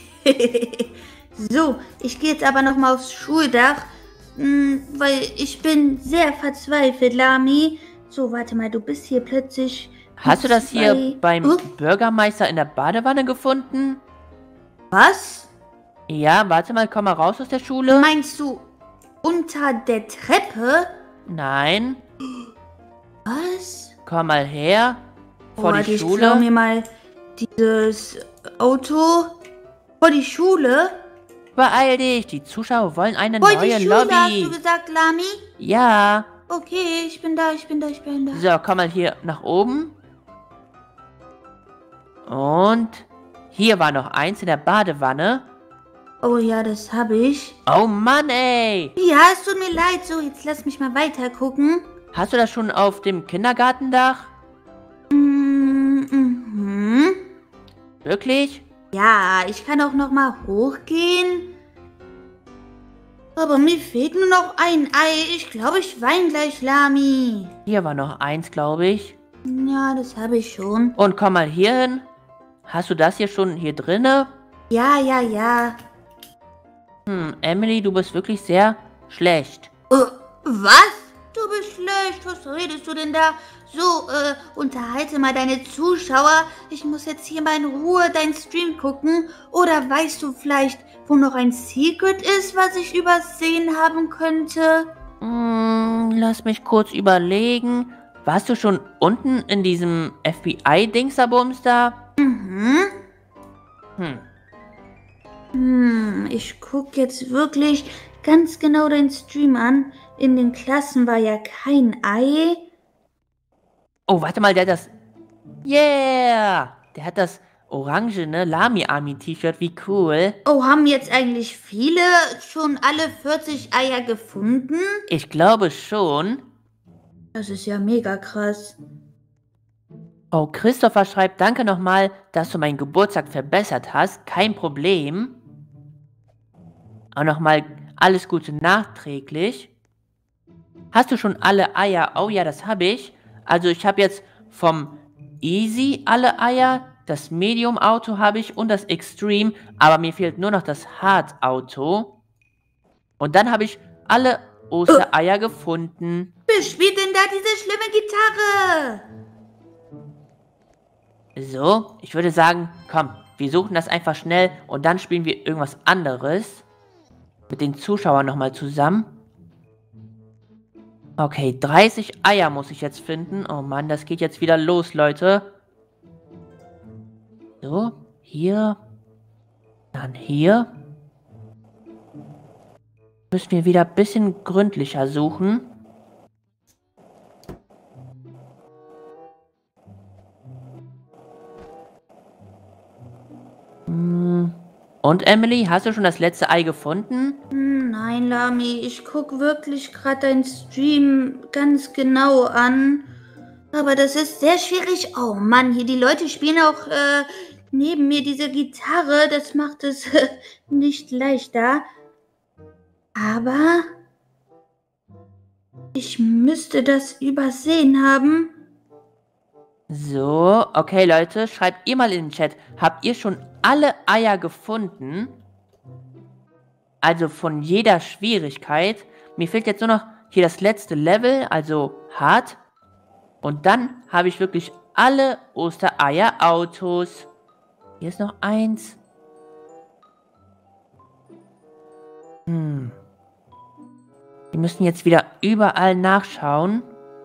So, ich gehe jetzt aber noch mal aufs Schuldach, mh, weil ich bin sehr verzweifelt, Lami. So, warte mal, du bist hier plötzlich... Hast du das hier zwei- beim Oh, Bürgermeister in der Badewanne gefunden? was? Ja, warte mal, komm mal raus aus der Schule. Meinst du unter der Treppe? Nein, Was? komm mal her. Vor Warte, die ich klau Schule. mir mal dieses Auto vor die Schule. Beeil dich, die Zuschauer wollen eine Vor die neue Schule, hast Lobby. du gesagt, Lami? Ja. Okay, ich bin da, ich bin da, ich bin da. So, komm mal hier nach oben. Und hier war noch eins in der Badewanne. Oh ja, das habe ich. Oh Mann, ey. Ja, es tut mir leid. So, jetzt lass mich mal weiter gucken. Hast du das schon auf dem Kindergartendach? Mm, mhm. Wirklich? Ja, ich kann auch noch mal hochgehen. Aber mir fehlt nur noch ein Ei. Ich glaube, ich weine gleich, Lami. Hier war noch eins, glaube ich. Ja, das habe ich schon. Und komm mal hier hin. Hast du das hier schon hier drinne? Ja, ja, ja. Hm, Emily, du bist wirklich sehr schlecht. Äh, was? Du bist schlecht. Was redest du denn da? So, äh, unterhalte mal deine Zuschauer. Ich muss jetzt hier mal in Ruhe deinen Stream gucken. Oder weißt du vielleicht, wo noch ein Secret ist, was ich übersehen haben könnte? Hm, lass mich kurz überlegen. Warst du schon unten in diesem F B I-Dingsabums da? Mhm. Hm. Hm, ich guck jetzt wirklich ganz genau deinen Stream an. In den Klassen war ja kein Ei. Oh, warte mal, der hat das... Yeah! Der hat das orangene Lami-Army-T-Shirt. Wie cool. Oh, haben jetzt eigentlich viele schon alle vierzig Eier gefunden? Ich glaube schon. Das ist ja mega krass. Oh, Christopher schreibt, danke nochmal, dass du meinen Geburtstag verbessert hast. Kein Problem. Auch nochmal alles Gute nachträglich. Hast du schon alle Eier? Oh ja, das habe ich. Also ich habe jetzt vom Easy alle Eier, das Medium-Auto habe ich und das Extreme, aber mir fehlt nur noch das Hard-Auto. Und dann habe ich alle Ostereier gefunden. Wer spielt denn da diese schlimme Gitarre? So, ich würde sagen, komm, wir suchen das einfach schnell und dann spielen wir irgendwas anderes. Mit den Zuschauern nochmal zusammen. Okay, dreißig Eier muss ich jetzt finden. Oh Mann, das geht jetzt wieder los, Leute. So, hier. Dann hier. Müssen wir wieder ein bisschen gründlicher suchen. Hm. Und Emily, hast du schon das letzte Ei gefunden? Hm, nein, Lami, ich guck wirklich gerade deinen Stream ganz genau an. Aber das ist sehr schwierig. Oh Mann, hier die Leute spielen auch äh, neben mir diese Gitarre. Das macht es nicht leichter. Aber ich müsste das übersehen haben. So, okay Leute, schreibt ihr mal in den Chat, habt ihr schon alle Eier gefunden? Also von jeder Schwierigkeit. Mir fehlt jetzt nur noch hier das letzte Level, also hart. Und dann habe ich wirklich alle Ostereier-Autos. Hier ist noch eins. Hm. Wir müssen jetzt wieder überall nachschauen.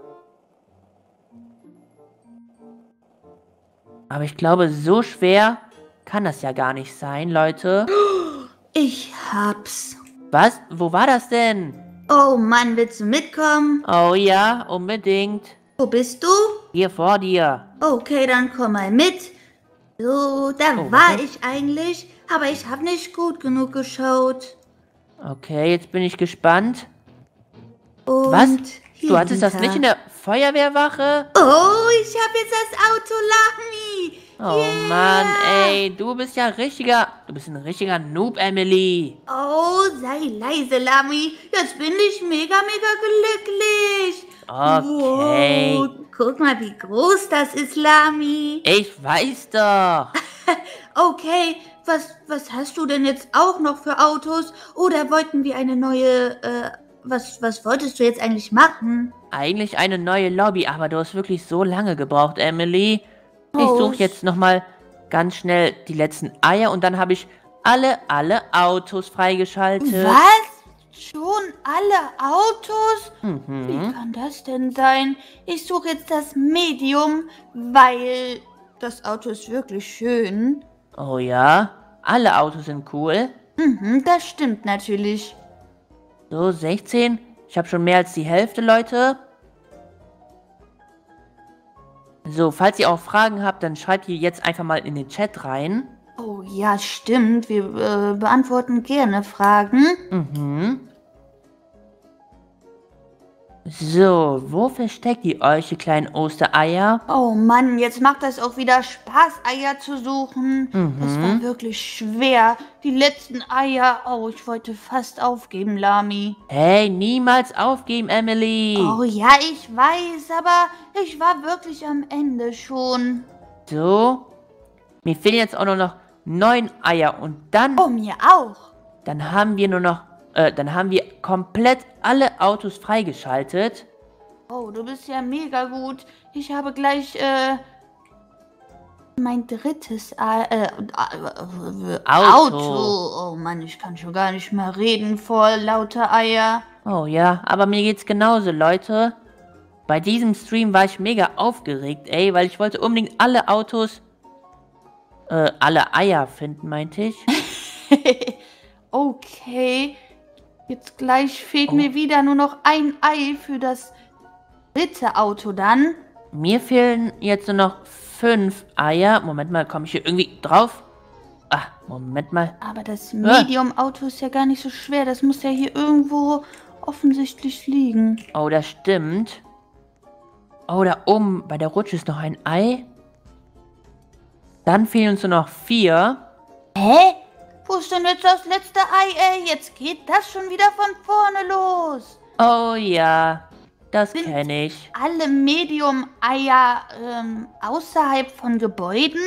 Aber ich glaube, so schwer kann das ja gar nicht sein, Leute. Ich hab's. Was? Wo war das denn? Oh Mann, willst du mitkommen? Oh ja, unbedingt. Wo bist du? Hier vor dir. Okay, dann komm mal mit. So, da Oh, war warte. ich eigentlich, aber ich habe nicht gut genug geschaut. Okay, jetzt bin ich gespannt. Und Was? hier Du hattest das hinter. nicht in der Feuerwehrwache? Oh, ich habe jetzt das Auto, Lami. Oh Mann, ey, du bist ja richtiger, du bist ein richtiger Noob, Emily. Oh, sei leise, Lami. Jetzt bin ich mega, mega glücklich. Okay. Wow, guck mal, wie groß das ist, Lami. Ich weiß doch. Okay, was, was hast du denn jetzt auch noch für Autos? Oder wollten wir eine neue, äh, was, was wolltest du jetzt eigentlich machen? Eigentlich eine neue Lobby, aber du hast wirklich so lange gebraucht, Emily. Ich Oh, suche jetzt nochmal ganz schnell die letzten Eier und dann habe ich alle, alle Autos freigeschaltet. Was? Schon alle Autos? Wie Mhm. kann das denn sein? Ich suche jetzt das Medium, weil das Auto ist wirklich schön. Oh ja, alle Autos sind cool. Mhm, das stimmt natürlich. So, sechzehn. Ich habe schon mehr als die Hälfte, Leute. So, falls ihr auch Fragen habt, dann schreibt ihr jetzt einfach mal in den Chat rein. Oh ja, stimmt. Wir äh, beantworten gerne Fragen. Mhm. So, wo versteckt ihr euch, die kleinen Ostereier? Oh Mann, jetzt macht das auch wieder Spaß, Eier zu suchen. Mhm. Das war wirklich schwer. Die letzten Eier. Oh, ich wollte fast aufgeben, Lami. Hey, niemals aufgeben, Emily. Oh ja, ich weiß, aber ich war wirklich am Ende schon. So, mir fehlen jetzt auch nur noch neun Eier und dann, Oh, mir auch. dann haben wir nur noch, äh, dann haben wir komplett alle Autos freigeschaltet. Oh, du bist ja mega gut. Ich habe gleich, äh, mein drittes Ei, äh, äh, Auto. Auto. Oh Mann, ich kann schon gar nicht mehr reden vor lauter Eier. Oh ja, aber mir geht's genauso, Leute. Bei diesem Stream war ich mega aufgeregt, ey, weil ich wollte unbedingt alle Autos, äh, alle Eier finden, meinte ich. Okay, jetzt gleich fehlt Oh. mir wieder nur noch ein Ei für das dritte Auto dann. Mir fehlen jetzt nur noch fünf Eier. Moment mal, komme ich hier irgendwie drauf? Ah, Moment mal. Aber das Medium-Auto ist ja gar nicht so schwer. Das muss ja hier irgendwo offensichtlich liegen. Oh, das stimmt. Oh, da oben bei der Rutsche ist noch ein Ei. Dann fehlen uns nur noch vier. Hä? Wo ist denn jetzt das letzte Ei, ey? Jetzt geht das schon wieder von vorne los. Oh ja, das Sind- kenne ich. Alle Medium-Eier ähm, außerhalb von Gebäuden?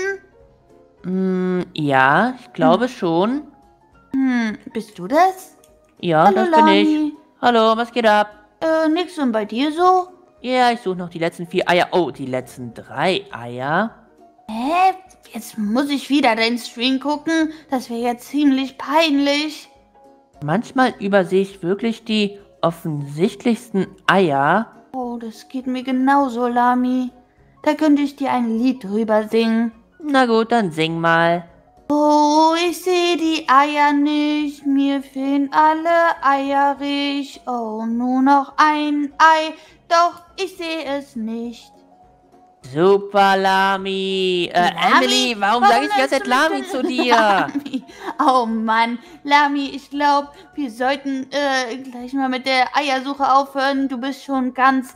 Mm, ja, ich glaube schon. Hm, bist du das? Ja, Hallo, das bin ich. Lani. Hallo, was geht ab? Äh, nix und bei dir so? Ja, ich suche noch die letzten vier Eier. Oh, die letzten drei Eier. Hä? Jetzt muss ich wieder deinen Stream gucken. Das wäre ja ziemlich peinlich. Manchmal übersehe ich wirklich die offensichtlichsten Eier. Oh, das geht mir genauso, Lami. Da könnte ich dir ein Lied drüber singen. Na gut, dann sing mal. Oh, ich sehe die Eier nicht, mir fehlen alle Eierich. Oh, nur noch ein Ei, doch ich sehe es nicht. Super, Lami. Äh, Lami? Emily, warum, Warum sage ich die ganze Zeit nennst du Lami mich zu denn dir? Lami? Oh Mann, Lami, ich glaube, wir sollten äh, gleich mal mit der Eiersuche aufhören. Du bist schon ganz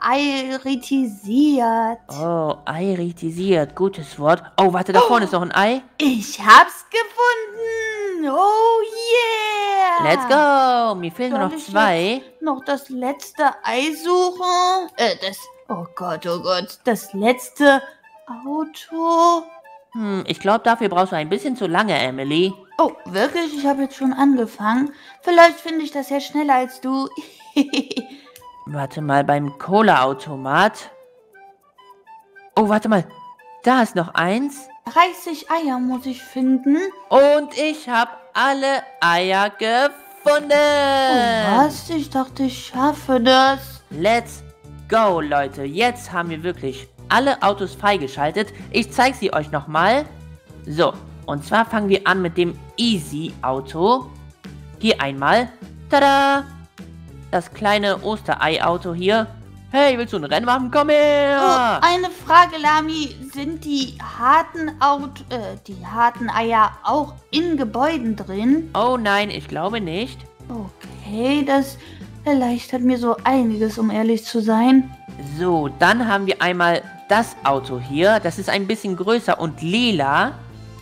eiritisiert. Oh, eiritisiert, gutes Wort. Oh, warte, da vorne ist noch ein Ei. Ich hab's gefunden. Oh yeah. Let's go. Mir fehlen nur Soll noch ich zwei. Noch das letzte Ei suchen? Äh, das... Oh Gott, oh Gott. Das letzte Auto. Hm, ich glaube, dafür brauchst du ein bisschen zu lange, Emily. Oh, wirklich? Ich habe jetzt schon angefangen. Vielleicht finde ich das ja schneller als du. Warte mal, beim Cola-Automat. Oh, warte mal. Da ist noch eins. dreißig Eier muss ich finden. Und ich habe alle Eier gefunden. Oh, was? Ich dachte, ich schaffe das. Let's go, Leute. Jetzt haben wir wirklich alle Autos freigeschaltet. Ich zeige sie euch nochmal. So, und zwar fangen wir an mit dem Easy-Auto. Hier einmal. Tada! Das kleine Osterei-Auto hier. Hey, willst du ein Rennen machen? Komm Oh, her! eine Frage, Lami. Sind die harten, Aut äh, die harten Eier auch in Gebäuden drin? Oh nein, ich glaube nicht. Okay, das erleichtert mir so einiges, um ehrlich zu sein. So, dann haben wir einmal das Auto hier. Das ist ein bisschen größer und lila.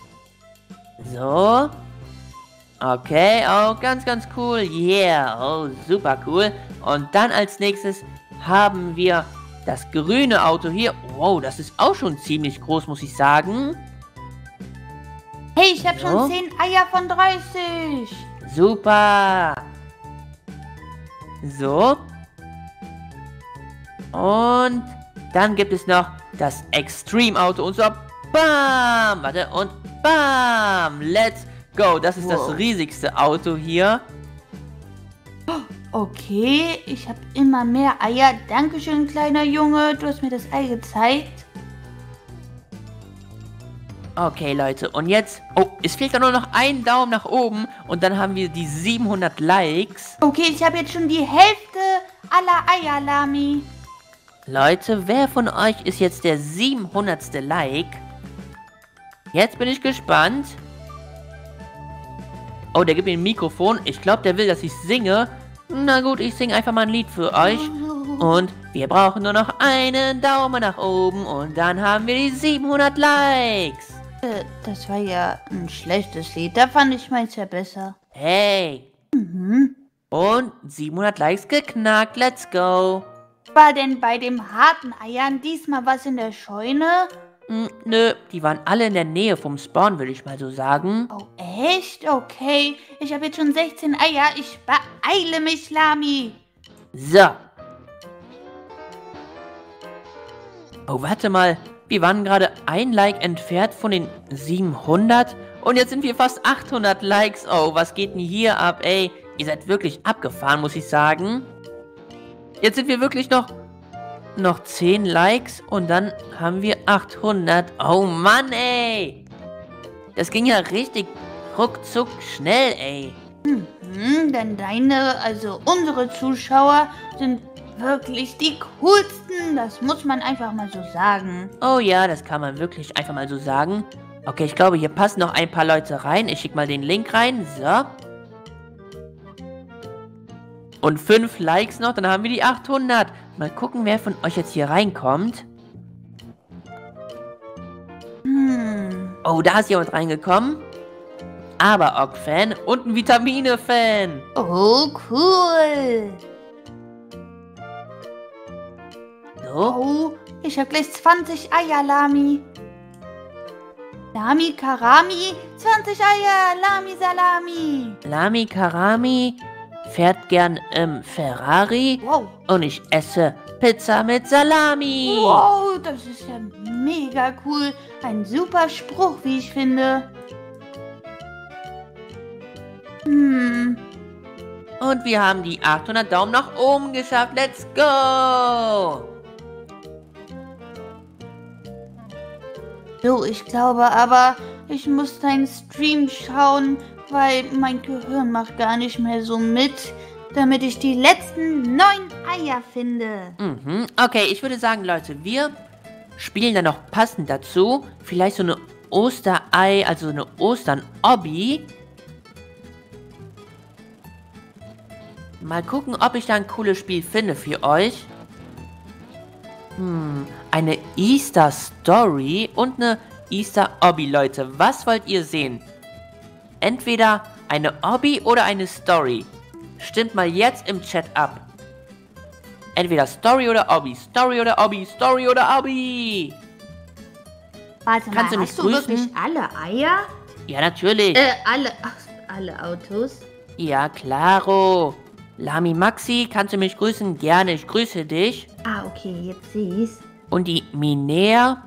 So. Okay, oh, ganz, ganz cool. Yeah, oh, super cool. Und dann als nächstes haben wir das grüne Auto hier. Wow, das ist auch schon ziemlich groß, muss ich sagen. Hey, ich habe So. schon zehn Eier von dreißig. Super. So. Und dann gibt es noch das Extreme-Auto. Und zwar BAM! Warte, und BAM! Let's go! Das ist Wow. das riesigste Auto hier. Okay, ich habe immer mehr Eier. Dankeschön, kleiner Junge. Du hast mir das Ei gezeigt. Okay, Leute, und jetzt... Oh, es fehlt da nur noch ein Daumen nach oben. Und dann haben wir die siebenhundert Likes. Okay, ich habe jetzt schon die Hälfte aller Eier, Lami. Leute, wer von euch ist jetzt der siebenhundertste Like? Jetzt bin ich gespannt. Oh, der gibt mir ein Mikrofon. Ich glaube, der will, dass ich singe. Na gut, ich singe einfach mal ein Lied für euch. Und wir brauchen nur noch einen Daumen nach oben. Und dann haben wir die siebenhundert Likes. Äh, das war ja ein schlechtes Lied. Da fand ich meins ja besser. Hey. Mhm. Und siebenhundert Likes geknackt. Let's go. War denn bei den harten Eiern diesmal was in der Scheune? Hm, nö, die waren alle in der Nähe vom Spawn, würde ich mal so sagen. Oh, echt? Okay. Ich habe jetzt schon sechzehn Eier. Ich beeile mich, Lami. So. Oh, warte mal. Wir waren gerade ein Like entfernt von den siebenhundert. Und jetzt sind wir fast achthundert Likes. Oh, was geht denn hier ab, ey? Ihr seid wirklich abgefahren, muss ich sagen. Jetzt sind wir wirklich noch, noch zehn Likes. Und dann haben wir achthundert. Oh, Mann, ey. Das ging ja richtig ruckzuck schnell, ey. Hm, denn deine, also unsere Zuschauer sind wirklich die coolsten. Das muss man einfach mal so sagen. Oh ja, das kann man wirklich einfach mal so sagen. Okay, ich glaube, hier passen noch ein paar Leute rein. Ich schicke mal den Link rein. So. Und fünf Likes noch, dann haben wir die achthundert. Mal gucken, wer von euch jetzt hier reinkommt. Hm. Oh, da ist jemand reingekommen. Aber-Ock-Fan und ein Vitamine-Fan. Oh, cool. So. Oh, ich habe gleich zwanzig Eier, Lami. Lami Karami, zwanzig Eier, Lami Salami. Lami Karami fährt gern im Ferrari. Wow. Und ich esse Pizza mit Salami. Wow, das ist ja mega cool. Ein super Spruch, wie ich finde. Hm. Und wir haben die achthundert Daumen nach oben geschafft. Let's go! So, ich glaube aber, ich muss deinen Stream schauen, weil mein Gehirn macht gar nicht mehr so mit, damit ich die letzten neun Eier finde. Mhm. Okay, ich würde sagen, Leute, wir spielen dann noch passend dazu. Vielleicht so eine Osterei, also so eine Ostern-Obby. Mal gucken, ob ich da ein cooles Spiel finde für euch. Hm, eine Easter Story und eine Easter Obby, Leute. Was wollt ihr sehen? Entweder eine Obby oder eine Story. Stimmt mal jetzt im Chat ab. Entweder Story oder Obby, Story oder Obby, Story oder Obby. Warte Kannst mal, du mich hast du grüßen? wirklich alle Eier? Ja, natürlich. Äh, alle, ach, alle Autos? Ja, klaro. Lami Maxi, kannst du mich grüßen? Gerne, ich grüße dich. Ah, okay, jetzt sehe ich's. Und die Minea.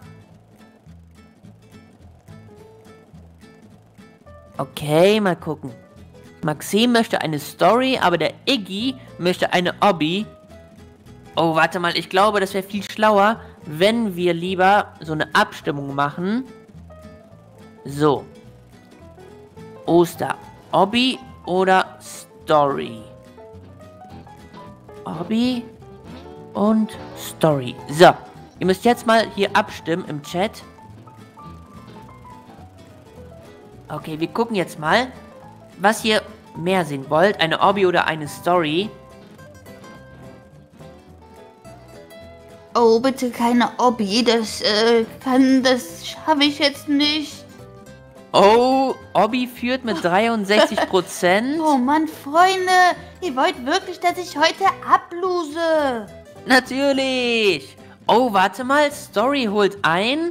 Okay, mal gucken. Maxim möchte eine Story, aber der Iggy möchte eine Obby. Oh, warte mal, ich glaube, das wäre viel schlauer, wenn wir lieber so eine Abstimmung machen. So. Oster, Obby oder Story? Obby? und Story. So, ihr müsst jetzt mal hier abstimmen im Chat. Okay, wir gucken jetzt mal, was ihr mehr sehen wollt. Eine Obby oder eine Story. Oh, bitte keine Obby. Das, äh, kann, das schaffe ich jetzt nicht. Oh, Obby führt mit dreiundsechzig Prozent. Oh Mann, Freunde. Ihr wollt wirklich, dass ich heute ablose? Natürlich. Oh, warte mal. Story holt ein.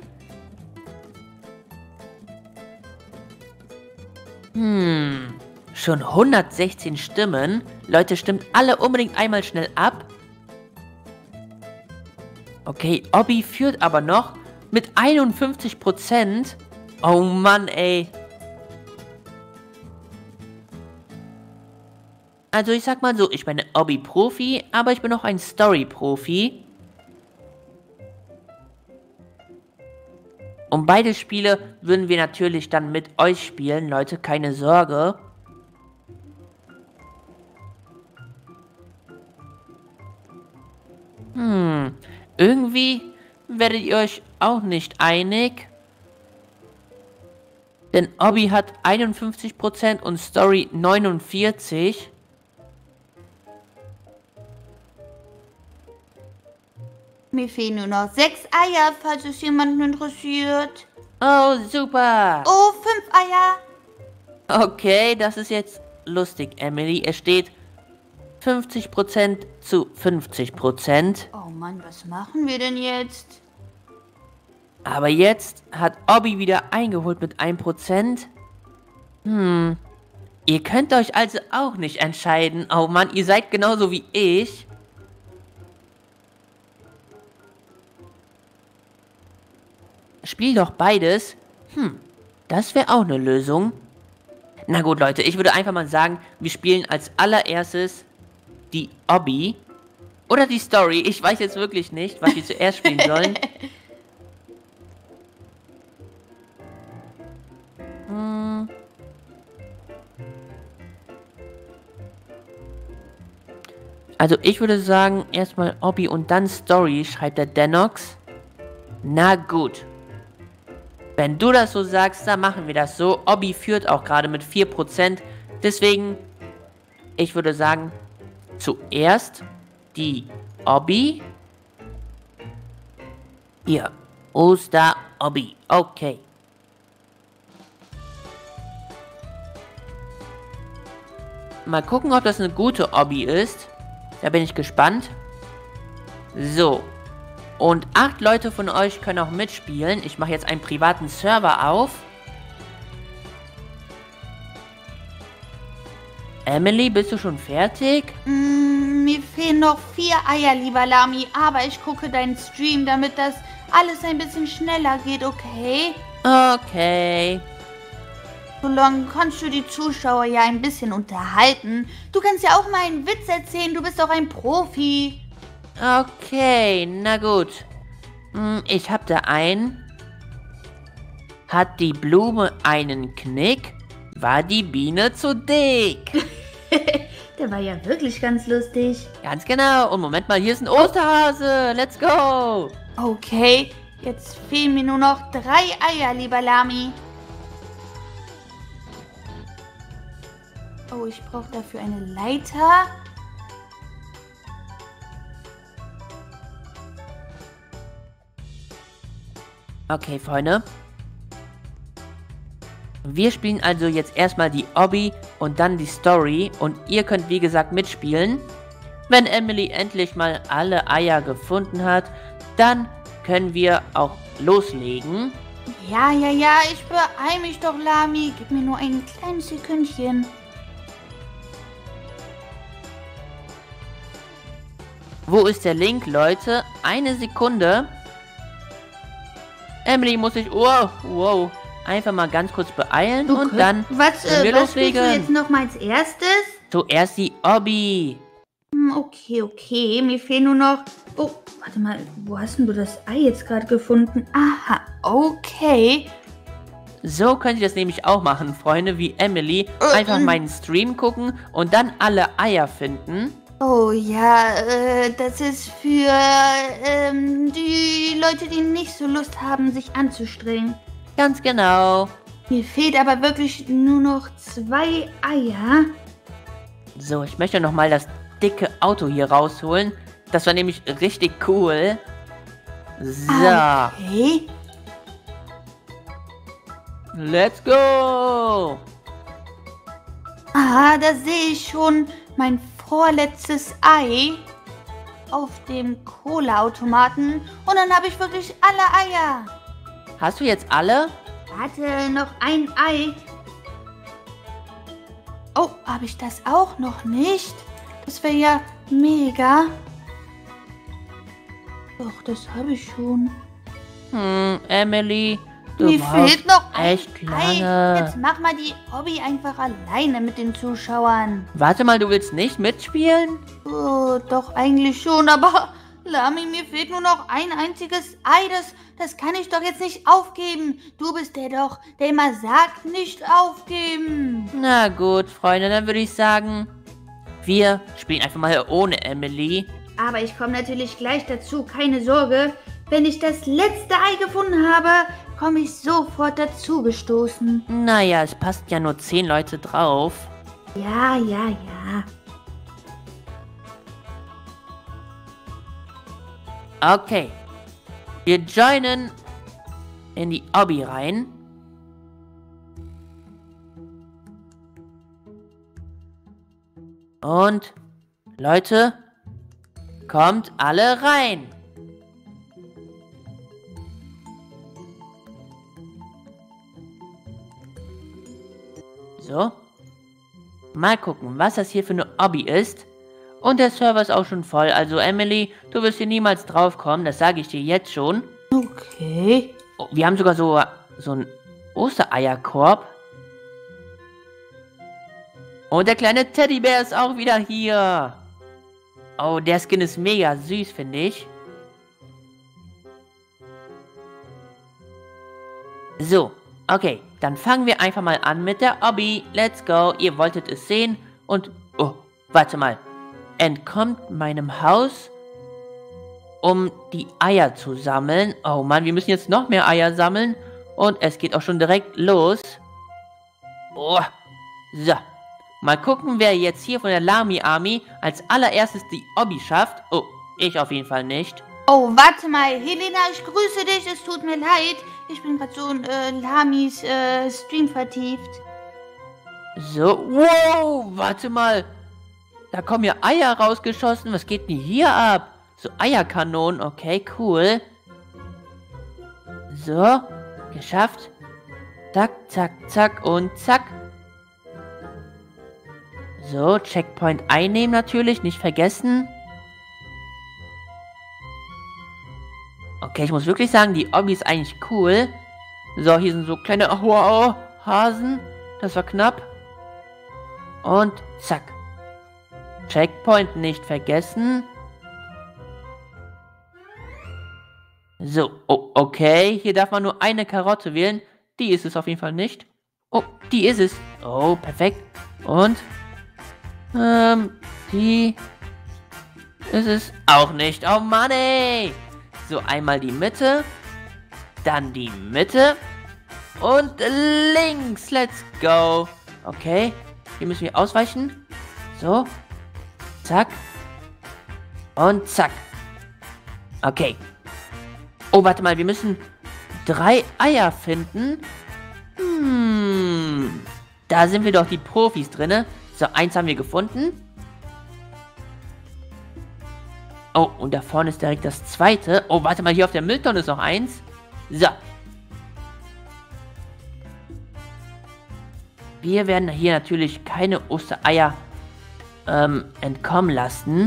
Hm, schon hundertsechzehn Stimmen. Leute, stimmt alle unbedingt einmal schnell ab. Okay, Obby führt aber noch mit einundfünfzig Prozent. Oh Mann, ey. Also ich sag mal so, ich bin ein Obby-Profi, aber ich bin auch ein Story-Profi. Und beide Spiele würden wir natürlich dann mit euch spielen, Leute, keine Sorge. Hm, irgendwie werdet ihr euch auch nicht einig. Denn Obby hat einundfünfzig Prozent und Story neunundvierzig Prozent. Mir fehlen nur noch sechs Eier, falls es jemanden interessiert. Oh, super. Oh, fünf Eier. Okay, das ist jetzt lustig, Emily. Es steht fünfzig Prozent zu fünfzig Prozent. Oh Mann, was machen wir denn jetzt? Aber jetzt hat Obby wieder eingeholt mit ein Prozent. Hm. Ihr könnt euch also auch nicht entscheiden. Oh Mann, ihr seid genauso wie ich. Spiel doch beides. Hm, das wäre auch eine Lösung. Na gut, Leute, ich würde einfach mal sagen, wir spielen als allererstes die Obby oder die Story. Ich weiß jetzt wirklich nicht, was wir zuerst spielen sollen. hm. Also ich würde sagen, erstmal Obby und dann Story, schreibt der Denox. Na gut. Wenn du das so sagst, dann machen wir das so. Obby führt auch gerade mit vier Prozent. Deswegen, ich würde sagen, zuerst die Obby. Hier, Oster-Obby. Okay. Mal gucken, ob das eine gute Obby ist. Da bin ich gespannt. So. Und acht Leute von euch können auch mitspielen. Ich mache jetzt einen privaten Server auf. Emily, bist du schon fertig? Mm, mir fehlen noch vier Eier, lieber Lami. Aber ich gucke deinen Stream, damit das alles ein bisschen schneller geht, okay? Okay. So lange kannst du die Zuschauer ja ein bisschen unterhalten. Du kannst ja auch mal einen Witz erzählen. Du bist doch ein Profi. Okay, na gut. Hm, ich hab da einen. Hat die Blume einen Knick? War die Biene zu dick? Der war ja wirklich ganz lustig. Ganz genau. Und Moment mal, hier ist ein Osterhase. Let's go. Okay, jetzt fehlen mir nur noch drei Eier, lieber Lami. Oh, ich brauche dafür eine Leiter. Okay, Freunde. Wir spielen also jetzt erstmal die Obby und dann die Story. Und ihr könnt, wie gesagt, mitspielen. Wenn Emily endlich mal alle Eier gefunden hat, dann können wir auch loslegen. Ja, ja, ja, ich beeil mich doch, Lami. Gib mir nur ein kleines Sekündchen. Wo ist der Link, Leute? Eine Sekunde. Emily muss sich... Wow, wow. Einfach mal ganz kurz beeilen Du und könnt- dann Was, können wir äh, was spielst du loslegen. jetzt noch mal als erstes? Zuerst die Obby. Hm, okay, okay. Mir fehlen nur noch... Oh, warte mal. Wo hast denn du das Ei jetzt gerade gefunden? Aha, okay. So könnt ihr das nämlich auch machen, Freunde, wie Emily. Äh, Einfach ähm. meinen Stream gucken und dann alle Eier finden. Oh ja, äh, das ist für ähm, die Leute, die nicht so Lust haben, sich anzustrengen. Ganz genau. Mir fehlt aber wirklich nur noch zwei Eier. So, ich möchte nochmal das dicke Auto hier rausholen. Das war nämlich richtig cool. So. Okay. Let's go. Ah, da sehe ich schon mein vorletztes Ei auf dem Cola-Automaten. Und dann habe ich wirklich alle Eier. Hast du jetzt alle? Warte, noch ein Ei. Oh, habe ich das auch noch nicht? Das wäre ja mega. Doch, das habe ich schon. Hm, Emily, du Mir brauchst fehlt noch ein echt Ei. lange. Jetzt mach mal die Hobby einfach alleine mit den Zuschauern. Warte mal, du willst nicht mitspielen? Oh, doch eigentlich schon, aber Lami, mir fehlt nur noch ein einziges Ei. Das, das kann ich doch jetzt nicht aufgeben. Du bist der doch, der immer sagt, nicht aufgeben. Na gut, Freunde, dann würde ich sagen, wir spielen einfach mal ohne Emily. Aber ich komme natürlich gleich dazu, keine Sorge. Wenn ich das letzte Ei gefunden habe, komme ich sofort dazu gestoßen. Naja, es passt ja nur zehn Leute drauf. Ja, ja, ja. Okay. Wir joinen in die Obby rein. Und, Leute, kommt alle rein. So. Mal gucken, was das hier für eine Obby ist. Und der Server ist auch schon voll. Also Emily, du wirst hier niemals draufkommen. Das sage ich dir jetzt schon. Okay. Oh, wir haben sogar so, so einen Ostereierkorb. Und der kleine Teddybär ist auch wieder hier. Oh, der Skin ist mega süß, finde ich. So, okay. Dann fangen wir einfach mal an mit der Obby. Let's go. Ihr wolltet es sehen. Und, oh, warte mal. Entkommt meinem Haus, um die Eier zu sammeln. Oh Mann, wir müssen jetzt noch mehr Eier sammeln. Und es geht auch schon direkt los. Oh, so. Mal gucken, wer jetzt hier von der Lami Army als allererstes die Obby schafft. Oh, ich auf jeden Fall nicht. Oh, warte mal. Helena, ich grüße dich. Es tut mir leid. Ich bin gerade so in äh, Lamis äh, Stream vertieft. So, wow, warte mal. Da kommen ja Eier rausgeschossen. Was geht denn hier ab? So Eierkanonen. Okay, cool. So, geschafft. Zack, zack, zack und zack. So, Checkpoint einnehmen natürlich. Nicht vergessen. Okay, ich muss wirklich sagen, die Obby ist eigentlich cool. So, hier sind so kleine oh, Hasen. Das war knapp. Und zack. Checkpoint nicht vergessen. So, oh, okay. Hier darf man nur eine Karotte wählen. Die ist es auf jeden Fall nicht. Oh, die ist es. Oh, perfekt. Und, ähm, die ist es auch nicht. Oh Mann, ey. So, einmal die Mitte. Dann die Mitte. Und links. Let's go. Okay. Hier müssen wir ausweichen. So. Zack. Und zack. Okay. Oh, warte mal. Wir müssen drei Eier finden. Hm. Da sind wir doch die Profis drinne. So, eins haben wir gefunden. Oh, und da vorne ist direkt das zweite. Oh, warte mal. Hier auf der Mülltonne ist noch eins. So. Wir werden hier natürlich keine Ostereier ähm, entkommen lassen.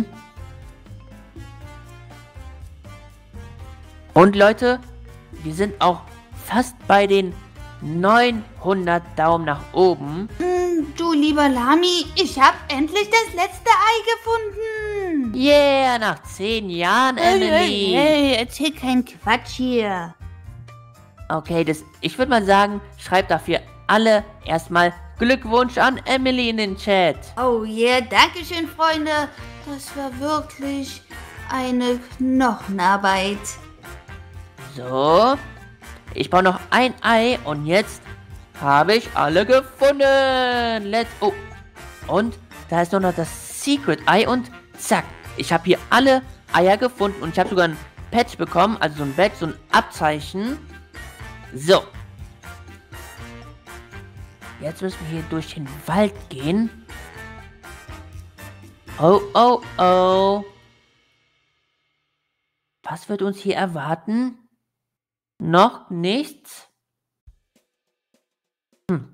Und Leute, wir sind auch fast bei den neunhundert Daumen nach oben. Hm, du lieber Lami, ich habe endlich das letzte Ei gefunden. Yeah, nach zehn Jahren, Emily. Hey, hey, hey, erzähl keinen Quatsch hier. Okay, das, ich würde mal sagen, schreibt dafür alle erstmal Glückwunsch an Emily in den Chat. Oh yeah, danke schön, Freunde. das war wirklich eine Knochenarbeit. So. Ich brauche noch ein Ei und jetzt habe ich alle gefunden. Let's... Oh. Und da ist nur noch das Secret Ei und zack. Ich habe hier alle Eier gefunden und ich habe sogar ein Patch bekommen, also so ein Badge, so ein Abzeichen. So. Jetzt müssen wir hier durch den Wald gehen. Oh, oh, oh. Was wird uns hier erwarten? Noch nichts? Hm.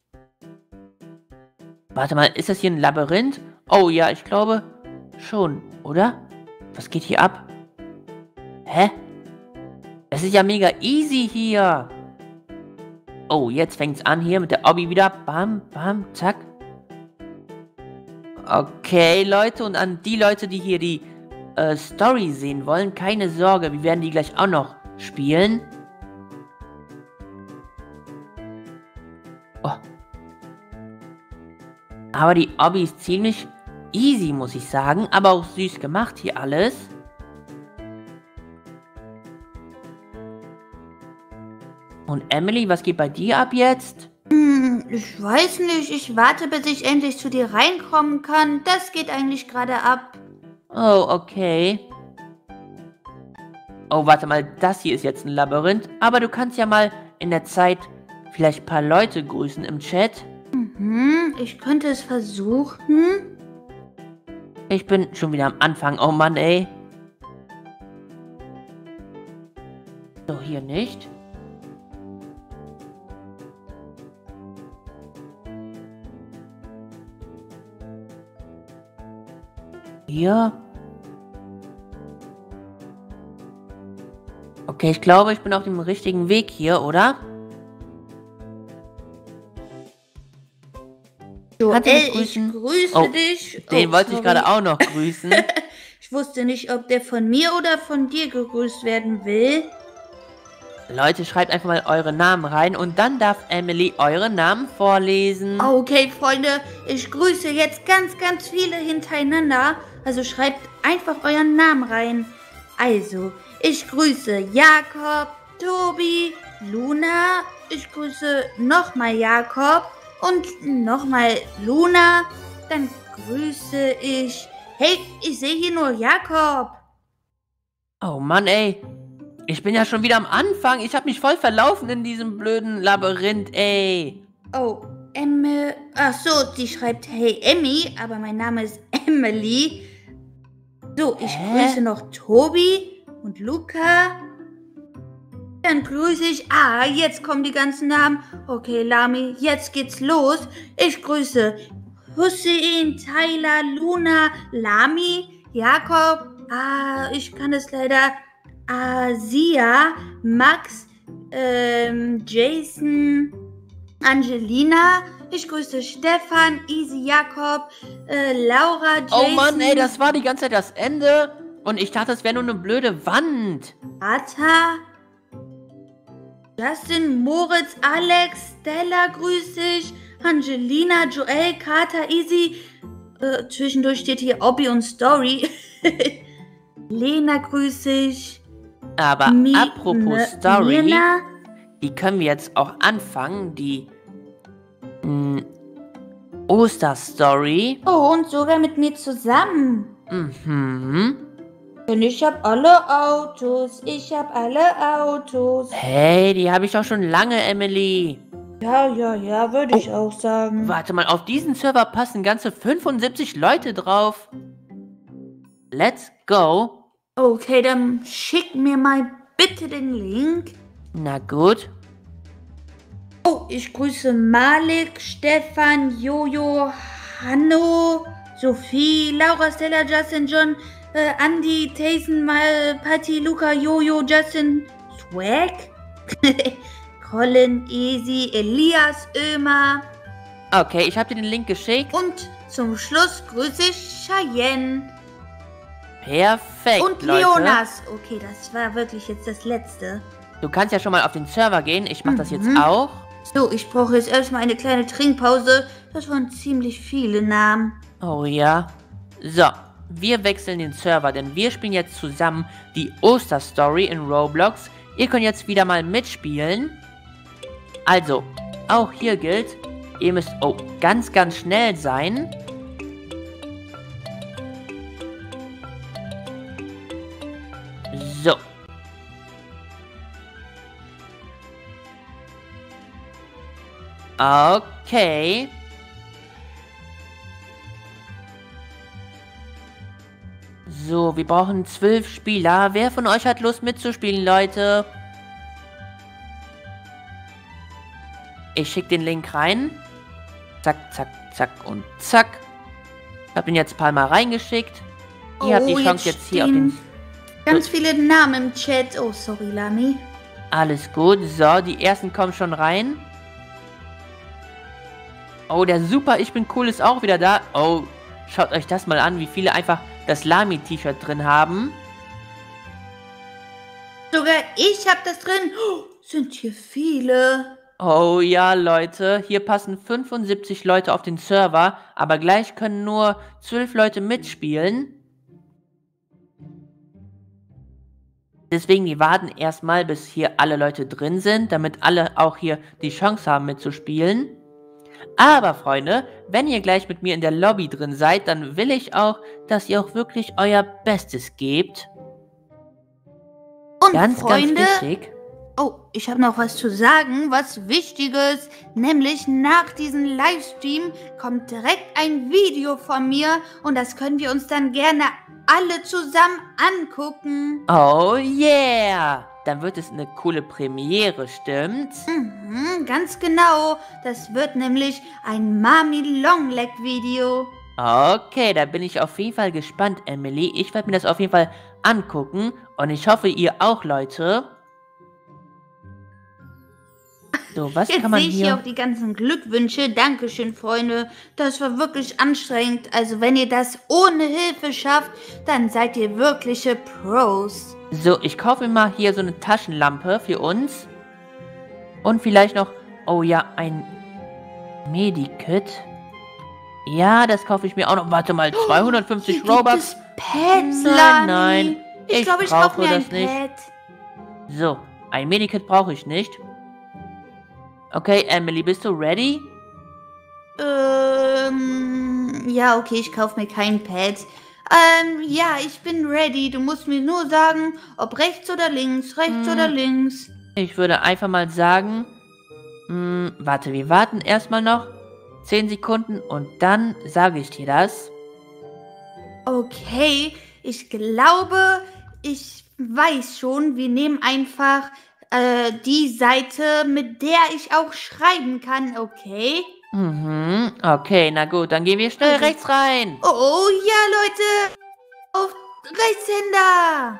Warte mal, ist das hier ein Labyrinth? Oh ja, ich glaube schon, oder? Was geht hier ab? Hä? Es ist ja mega easy hier. Oh, jetzt fängt es an hier mit der Obby wieder. Bam, bam, zack. Okay, Leute, und an die Leute, die hier die äh, Story sehen wollen, keine Sorge, wir werden die gleich auch noch spielen. Oh. Aber die Obby ist ziemlich easy, muss ich sagen, aber auch süß gemacht hier alles. Und Emily, was geht bei dir ab jetzt? Hm, ich weiß nicht. Ich warte, bis ich endlich zu dir reinkommen kann. Das geht eigentlich gerade ab. Oh, okay. Oh, warte mal, das hier ist jetzt ein Labyrinth. Aber du kannst ja mal in der Zeit vielleicht ein paar Leute grüßen im Chat. Mhm, ich könnte es versuchen. Ich bin schon wieder am Anfang. Oh Mann, ey. So, hier nicht. Hier. Okay, ich glaube, ich bin auf dem richtigen Weg hier, oder? Joel, Kannst du mich ich grüßen? grüße Oh, dich. Den Oh, wollte ich sorry. gerade auch noch grüßen. Ich wusste nicht, ob der von mir oder von dir gegrüßt werden will. Leute, schreibt einfach mal eure Namen rein und dann darf Emily eure Namen vorlesen. Okay, Freunde, ich grüße jetzt ganz, ganz viele hintereinander. Also schreibt einfach euren Namen rein. Also, ich grüße Jakob, Tobi, Luna. Ich grüße nochmal Jakob und nochmal Luna. Dann grüße ich... Hey, ich sehe hier nur Jakob. Oh Mann, ey. Ich bin ja schon wieder am Anfang. Ich habe mich voll verlaufen in diesem blöden Labyrinth, ey. Oh, Emme... Ach so, die schreibt Hey Emmy, aber mein Name ist Emily. So, ich Hä? grüße noch Tobi und Luca. Dann grüße ich... Ah, jetzt kommen die ganzen Namen. Okay, Lami, jetzt geht's los. Ich grüße Hussein, Tyler, Luna, Lami, Jakob. Ah, ich kann es leider... Asia, Max, ähm, Jason, Angelina. Ich grüße Stefan, Easy, Jakob, äh, Laura, Jason. Oh Mann, ey, das war die ganze Zeit das Ende. Und ich dachte, das wäre nur eine blöde Wand. Ata, Justin, Moritz, Alex, Stella grüße ich, Angelina, Joel, Carter, Easy. Äh, zwischendurch steht hier Obby und Story. Lena grüße ich. Aber Mi- apropos ne- Story, Mirna. die können wir jetzt auch anfangen, die mh, Osterstory. Oh, und sogar mit mir zusammen. Mhm. Und ich hab alle Autos. Ich hab alle Autos. Hey, die habe ich auch schon lange, Emily. Ja, ja, ja, würde ich auch sagen. Warte mal, auf diesen Server passen ganze fünfundsiebzig Leute drauf. Let's go. Okay, dann schick mir mal bitte den Link. Na gut. Oh, ich grüße Malik, Stefan, Jojo, Hanno, Sophie, Laura, Stella, Justin, John, äh, Andy, Tayson, Mal, Patty, Luca, Jojo, Justin, Swag, Colin, Easy, Elias, Ömer Okay, ich habe dir den Link geschickt. und zum Schluss grüße ich Cheyenne Perfekt, und Leute. Leonas. Okay, das war wirklich jetzt das Letzte. Du kannst ja schon mal auf den Server gehen. Ich mache das jetzt Mhm. auch. So, ich brauche jetzt erstmal eine kleine Trinkpause. Das waren ziemlich viele Namen. Oh ja. So, wir wechseln den Server, denn wir spielen jetzt zusammen die Osterstory in Roblox. Ihr könnt jetzt wieder mal mitspielen. Also, auch hier gilt, ihr müsst oh, ganz, ganz schnell sein. So. Okay. So, wir brauchen zwölf Spieler. Wer von euch hat Lust mitzuspielen, Leute? Ich schicke den Link rein. Zack, zack, zack und zack. Ich habe ihn jetzt ein paar Mal reingeschickt. Ihr oh, habt die Chance jetzt, jetzt hier auf den... Ganz viele Namen im Chat. Oh, sorry, Lami. Alles gut. So, die ersten kommen schon rein. Oh, der Super Ich Bin Cool ist auch wieder da. Oh, schaut euch das mal an, wie viele einfach das Lami-T-Shirt drin haben. Sogar ich hab das drin. Oh, sind hier viele. Oh ja, Leute. Hier passen fünfundsiebzig Leute auf den Server. Aber gleich können nur zwölf Leute mitspielen. Deswegen, wir warten erstmal, bis hier alle Leute drin sind, damit alle auch hier die Chance haben mitzuspielen. Aber, Freunde, wenn ihr gleich mit mir in der Lobby drin seid, dann will ich auch, dass ihr auch wirklich euer Bestes gebt. Und ganz, Freunde, ganz wichtig. Oh, ich habe noch was zu sagen, was Wichtiges. Nämlich nach diesem Livestream kommt direkt ein Video von mir und das können wir uns dann gerne alle zusammen angucken. Oh yeah! Dann wird es eine coole Premiere, stimmt's? Mhm, ganz genau. Das wird nämlich ein Mami Longleg Video. Okay, da bin ich auf jeden Fall gespannt, Emily. Ich werde mir das auf jeden Fall angucken und ich hoffe, ihr auch, Leute. So, was Jetzt kann man sehe ich hier... hier auch die ganzen Glückwünsche. Dankeschön, Freunde. Das war wirklich anstrengend. Also, wenn ihr das ohne Hilfe schafft, dann seid ihr wirkliche Pros. So, ich kaufe mir mal hier so eine Taschenlampe für uns. Und vielleicht noch, oh ja, ein Medikit. Ja, das kaufe ich mir auch noch. Warte mal, zweihundertfünfzig Hier Robux. Gibt es Pads, Nein, Lani. nein, Ich ich glaube, ich brauche kaufe mir ein das nicht. Pad. So, ein Medikit brauche ich nicht. Okay, Emily, bist du ready? Ähm, ja, okay, ich kaufe mir kein Pad. Ähm, ja, ich bin ready. Du musst mir nur sagen, ob rechts oder links, rechts Hm. oder links. Ich würde einfach mal sagen, mh, warte, wir warten erstmal noch zehn Sekunden und dann sage ich dir das. Okay, ich glaube, ich weiß schon. Wir nehmen einfach äh, die Seite, mit der ich auch schreiben kann, okay? Mhm, okay, na gut, dann gehen wir schnell Also- rechts rein. Oh, oh ja, Leute, auf Rechtshänder.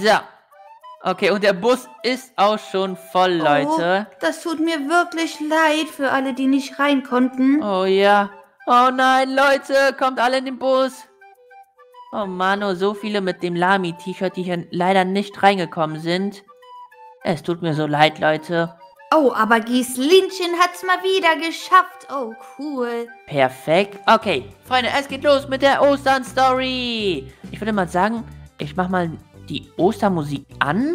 So. Okay, und der Bus ist auch schon voll, Leute. Oh, das tut mir wirklich leid für alle, die nicht rein konnten. Oh ja. Oh nein, Leute, kommt alle in den Bus. Oh Mann, oh, so viele mit dem Lami-T-Shirt, die hier leider nicht reingekommen sind. Es tut mir so leid, Leute. Oh, aber Gislinchen hat's mal wieder geschafft. Oh, cool. Perfekt. Okay, Freunde, es geht los mit der Ostern-Story. Ich würde mal sagen, ich mache mal die Ostermusik an.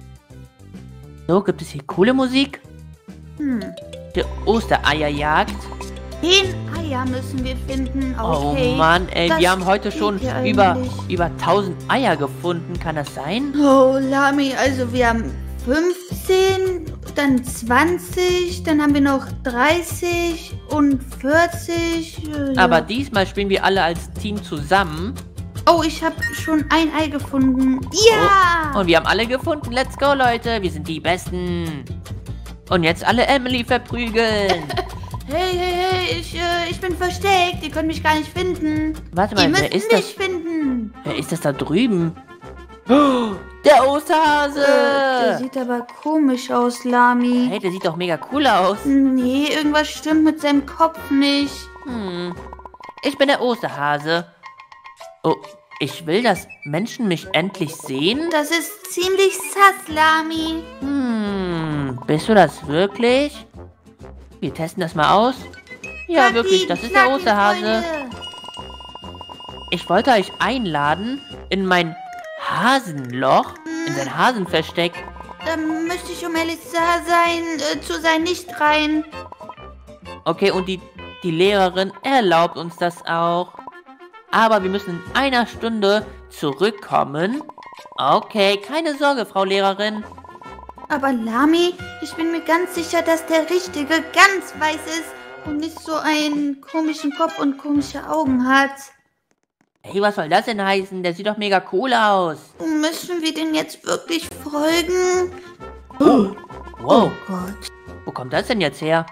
So, gibt es hier coole Musik? Hm. Die Ostereierjagd. Zehn Eier müssen wir finden. Okay. Oh Mann, ey, Das wir haben heute geht schon ja über, eigentlich. über tausend Eier gefunden. Kann das sein? Oh, Lami, also wir haben fünfzehn, dann zwanzig, dann haben wir noch dreißig und vierzig. äh, Aber ja. diesmal spielen wir alle als Team zusammen. Oh, ich habe schon ein Ei gefunden. Ja! Und wir haben alle gefunden. Let's go, Leute. Wir sind die Besten. Und jetzt alle Emily verprügeln. Hey, hey, hey, ich, äh, ich bin versteckt. Ihr könnt mich gar nicht finden. Warte Ihr mal, müsst wer ist mich das? finden. Wer ist das da drüben? Oh, der Osterhase. Äh, der sieht aber komisch aus, Lami. Hey, der sieht doch mega cool aus. Nee, irgendwas stimmt mit seinem Kopf nicht. Hm. Ich bin der Osterhase. Oh, ich will, dass Menschen mich endlich sehen. Das ist ziemlich sass, Lami. Hm, bist du das wirklich? Wir testen das mal aus. Ja, Knack wirklich, ihn, das ist knack der ihn, Osterhase. Freunde. ich wollte euch einladen in mein Hasenloch, in sein Hasenversteck. Da möchte ich, um ehrlich zu sein, äh, zu sein, nicht rein. Okay, und die, die Lehrerin erlaubt uns das auch. Aber wir müssen in einer Stunde zurückkommen. Okay, keine Sorge, Frau Lehrerin. Aber Lami, ich bin mir ganz sicher, dass der Richtige ganz weiß ist und nicht so einen komischen Kopf und komische Augen hat. Hey, was soll das denn heißen? Der sieht doch mega cool aus. Müssen wir den jetzt wirklich folgen? Oh, wow. Oh Gott. Wo kommt das denn jetzt her?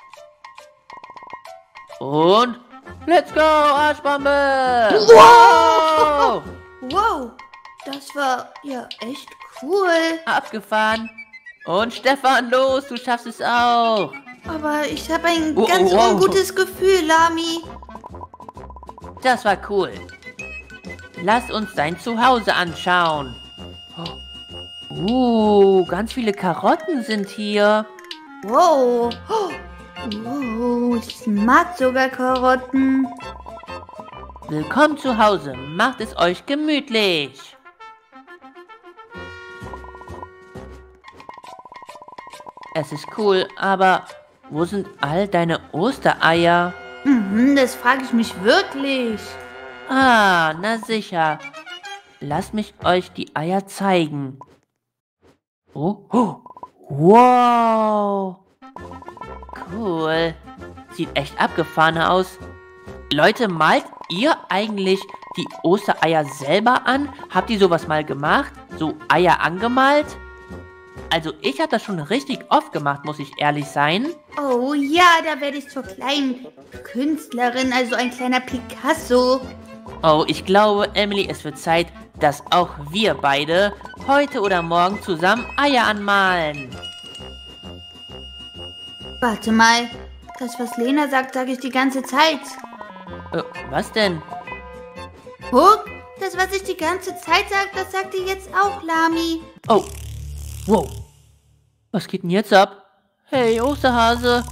Und let's go, Arschbombe! Wow! Wow, das war ja echt cool. Abgefahren. Und Stefan, los, du schaffst es auch. Aber ich habe ein Oh, ganz oh, wow. ungutes Gefühl, Lami. Das war cool. Lass uns dein Zuhause anschauen. Uh, ganz viele Karotten sind hier. Wow. Wow, ich mag sogar Karotten. Willkommen zu Hause. Macht es euch gemütlich. Es ist cool, aber wo sind all deine Ostereier? Mhm, das frage ich mich wirklich. Ah, na sicher. Lasst mich euch die Eier zeigen. Oh, oh, wow. Cool. Sieht echt abgefahren aus. Leute, malt ihr eigentlich die Ostereier selber an? Habt ihr sowas mal gemacht? So Eier angemalt? Also ich habe das schon richtig oft gemacht, muss ich ehrlich sein. Oh ja, da werde ich zur kleinen Künstlerin, also ein kleiner Picasso. Oh, ich glaube, Emily, es wird Zeit, dass auch wir beide heute oder morgen zusammen Eier anmalen. Warte mal, das, was Lena sagt, sage ich die ganze Zeit. Äh, was denn? Guck, das, was ich die ganze Zeit sage, das sagt ihr jetzt auch, Lami. Oh, wow. Was geht denn jetzt ab? Hey, Osterhase.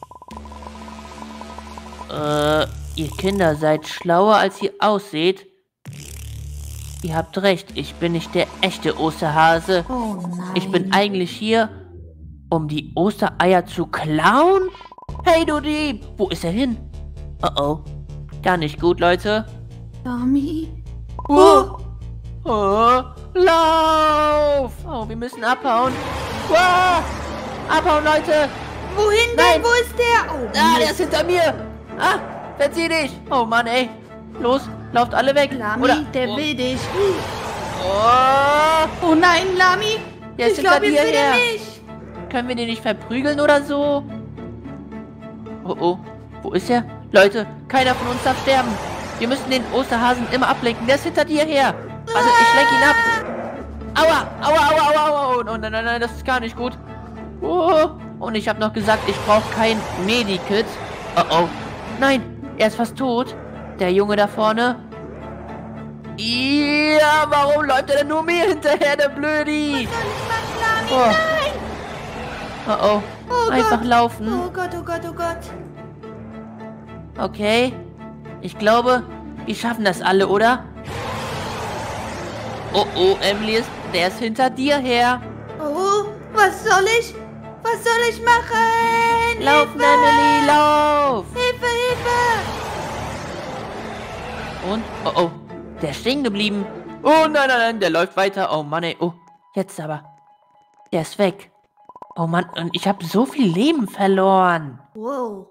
Äh, ihr Kinder seid schlauer, als ihr ausseht. Ihr habt recht, ich bin nicht der echte Osterhase. Oh nein. Ich bin eigentlich hier, um die Ostereier zu klauen? Hey, du Dieb! Wo ist er hin? Oh oh. Gar nicht gut, Leute. Lami. Oh. Oh. Lauf! Oh, wir müssen abhauen. Wow. Abhauen, Leute! Wohin Nein. denn? Wo ist der? Oh, Ah, der Mist. ist hinter mir! Ah, verzieh dich! Oh Mann, ey! Los, lauft alle weg! Lami, Oder, der oh, will dich. oh, Oh nein, Lami. der ist ich glaube, hinter jetzt dir will er her! mich. Können wir den nicht verprügeln oder so? Oh oh, wo ist er? Leute, keiner von uns darf sterben! Wir müssen den Osterhasen immer ablenken, der ist hinter dir her! Also, ich lenk ihn ab! Aua, aua, aua, aua, aua! Oh nein, nein, nein, das ist gar nicht gut! Oh, und ich habe noch gesagt, ich brauche kein Medikit. Oh oh. Nein, er ist fast tot. Der Junge da vorne. Ja, warum läuft er denn nur mir hinterher, der Blödi? Was soll ich machen, Lami? Oh. Nein. Oh oh. Oh Einfach Gott. laufen. Oh Gott, oh Gott, oh Gott. Okay. Ich glaube, wir schaffen das alle, oder? Oh oh, Emily, ist, der ist hinter dir her. Oh, was soll ich? Was soll ich machen? Laufen, Hilfe! Emily, lauf! Hilfe, Hilfe! Und, oh oh, der ist stehen geblieben. Oh nein, nein, nein, der läuft weiter. Oh Mann, ey, oh, jetzt aber. Der ist weg. Oh Mann, und ich habe so viel Leben verloren. Wow.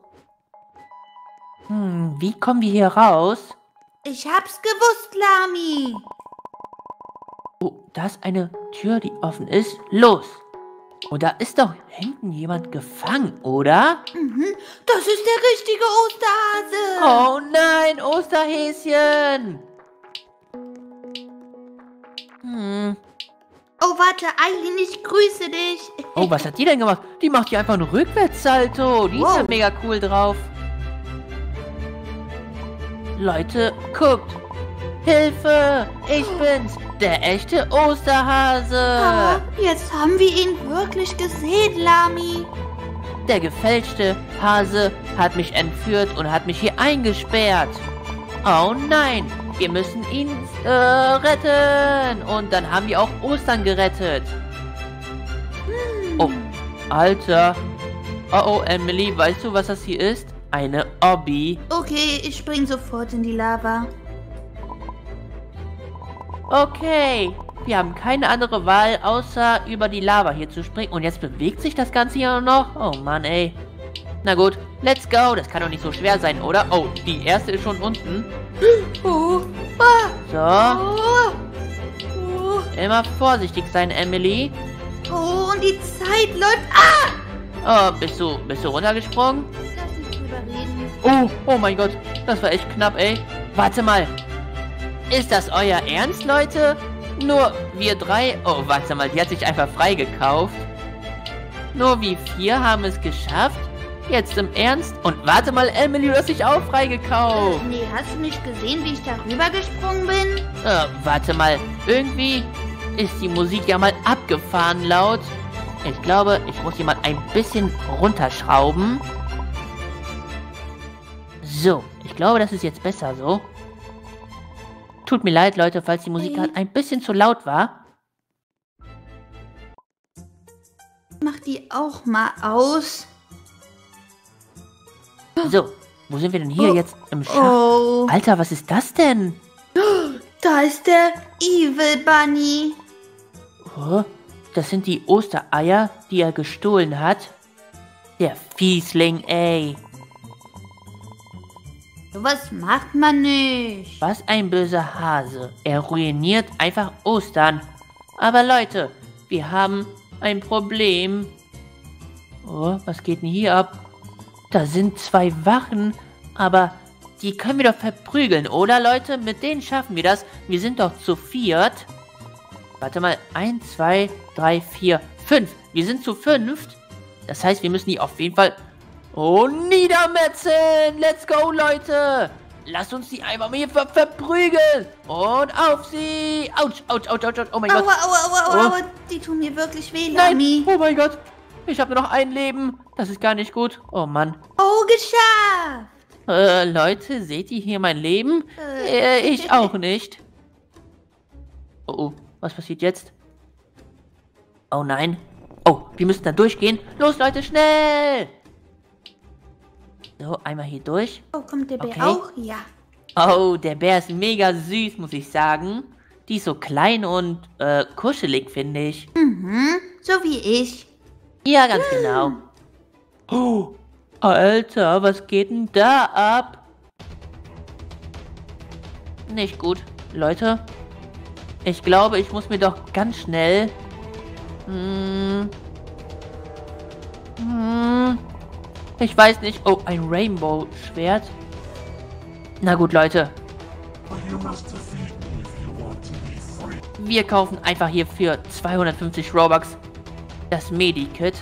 Hm, wie kommen wir hier raus? Ich hab's gewusst, Lami. Oh, da ist eine Tür, die offen ist. Los! Oh, da ist doch hinten jemand gefangen, oder? Mhm, das ist der richtige Osterhase. Oh nein, Osterhäschen! Hm. Oh, warte, Eileen, ich grüße dich. Oh, was hat die denn gemacht? Die macht hier einfach einen Rückwärtssalto. Die ist Wow. ja mega cool drauf. Leute, guckt. Hilfe! Ich bin's, der echte Osterhase. Ah, jetzt haben wir ihn wirklich gesehen, Lami. Der gefälschte Hase hat mich entführt und hat mich hier eingesperrt. Oh nein, Wir müssen ihn äh, retten. Und dann haben wir auch Ostern gerettet. Hm. Oh, Alter. Oh, oh, Emily, weißt du, was das hier ist? Eine Obby. Okay, ich spring sofort in die Lava. Okay. Wir haben keine andere Wahl, außer über die Lava hier zu springen. Und jetzt bewegt sich das Ganze hier noch. Oh Mann, ey. Na gut, let's go. Das kann doch nicht so schwer sein, oder? Oh, die erste ist schon unten. Oh. Ah. So. Oh. Oh. Immer vorsichtig sein, Emily. Oh, und die Zeit läuft. Ah! Oh, bist du, bist du runtergesprungen? Lass nicht drüber reden. Oh, oh mein Gott. Das war echt knapp, ey. Warte mal. Ist das euer Ernst, Leute? Nur wir drei... Oh, warte mal, die hat sich einfach freigekauft. Nur wir vier haben es geschafft? Jetzt im Ernst? Und warte mal, Emily, du hast dich auch freigekauft. Äh, nee, hast du nicht gesehen, wie ich darüber gesprungen bin? Äh, warte mal, irgendwie ist die Musik ja mal abgefahren laut. Ich glaube, ich muss hier mal ein bisschen runterschrauben. So, ich glaube, das ist jetzt besser so. Tut mir leid, Leute, falls die Musik gerade ein bisschen zu laut war. Mach die auch mal aus. So, wo sind wir denn hier Oh. jetzt im Schacht? Oh, Alter, was ist das denn? da ist der Evil Bunny. Oh, das sind die Ostereier, die er gestohlen hat. Der Fiesling, ey. Was macht man nicht? Was ein böser Hase. Er ruiniert einfach Ostern. Aber Leute, wir haben ein Problem. Oh, was geht denn hier ab? Da sind zwei Wachen, aber die können wir doch verprügeln, oder Leute? Mit denen schaffen wir das. Wir sind doch zu viert. Warte mal, eins, zwei, drei, vier, fünf. Wir sind zu fünft. Das heißt, wir müssen die auf jeden Fall... Oh, niedermetzeln! Let's go, Leute! Lasst uns die einfach mal hier ver verprügeln! Und auf sie! Autsch, autsch, autsch, autsch, oh mein Aua, Gott! aua, aua, aua, Oh. aua, die tun mir wirklich weh, Nein! Lami. Oh mein Gott! Ich habe nur noch ein Leben! Das ist gar nicht gut. Oh Mann. Oh, geschafft. Äh, Leute, seht ihr hier mein Leben? Äh. Äh, ich auch nicht. Oh, oh, was passiert jetzt? Oh nein. Oh, wir müssen da durchgehen. Los, Leute, schnell! So, einmal hier durch. Oh, kommt der Bär Okay. auch? Ja. Oh, der Bär ist mega süß, muss ich sagen. Die ist so klein und äh, kuschelig, finde ich. Mhm, so wie ich. Ja, ganz genau. Oh, Alter, was geht denn da ab? Nicht gut. Leute, ich glaube, ich muss mir doch ganz schnell... Hm, hm, ich weiß nicht. Oh, ein Rainbow-Schwert. Na gut, Leute. Wir kaufen einfach hier für zweihundertfünfzig Robux das Medikit.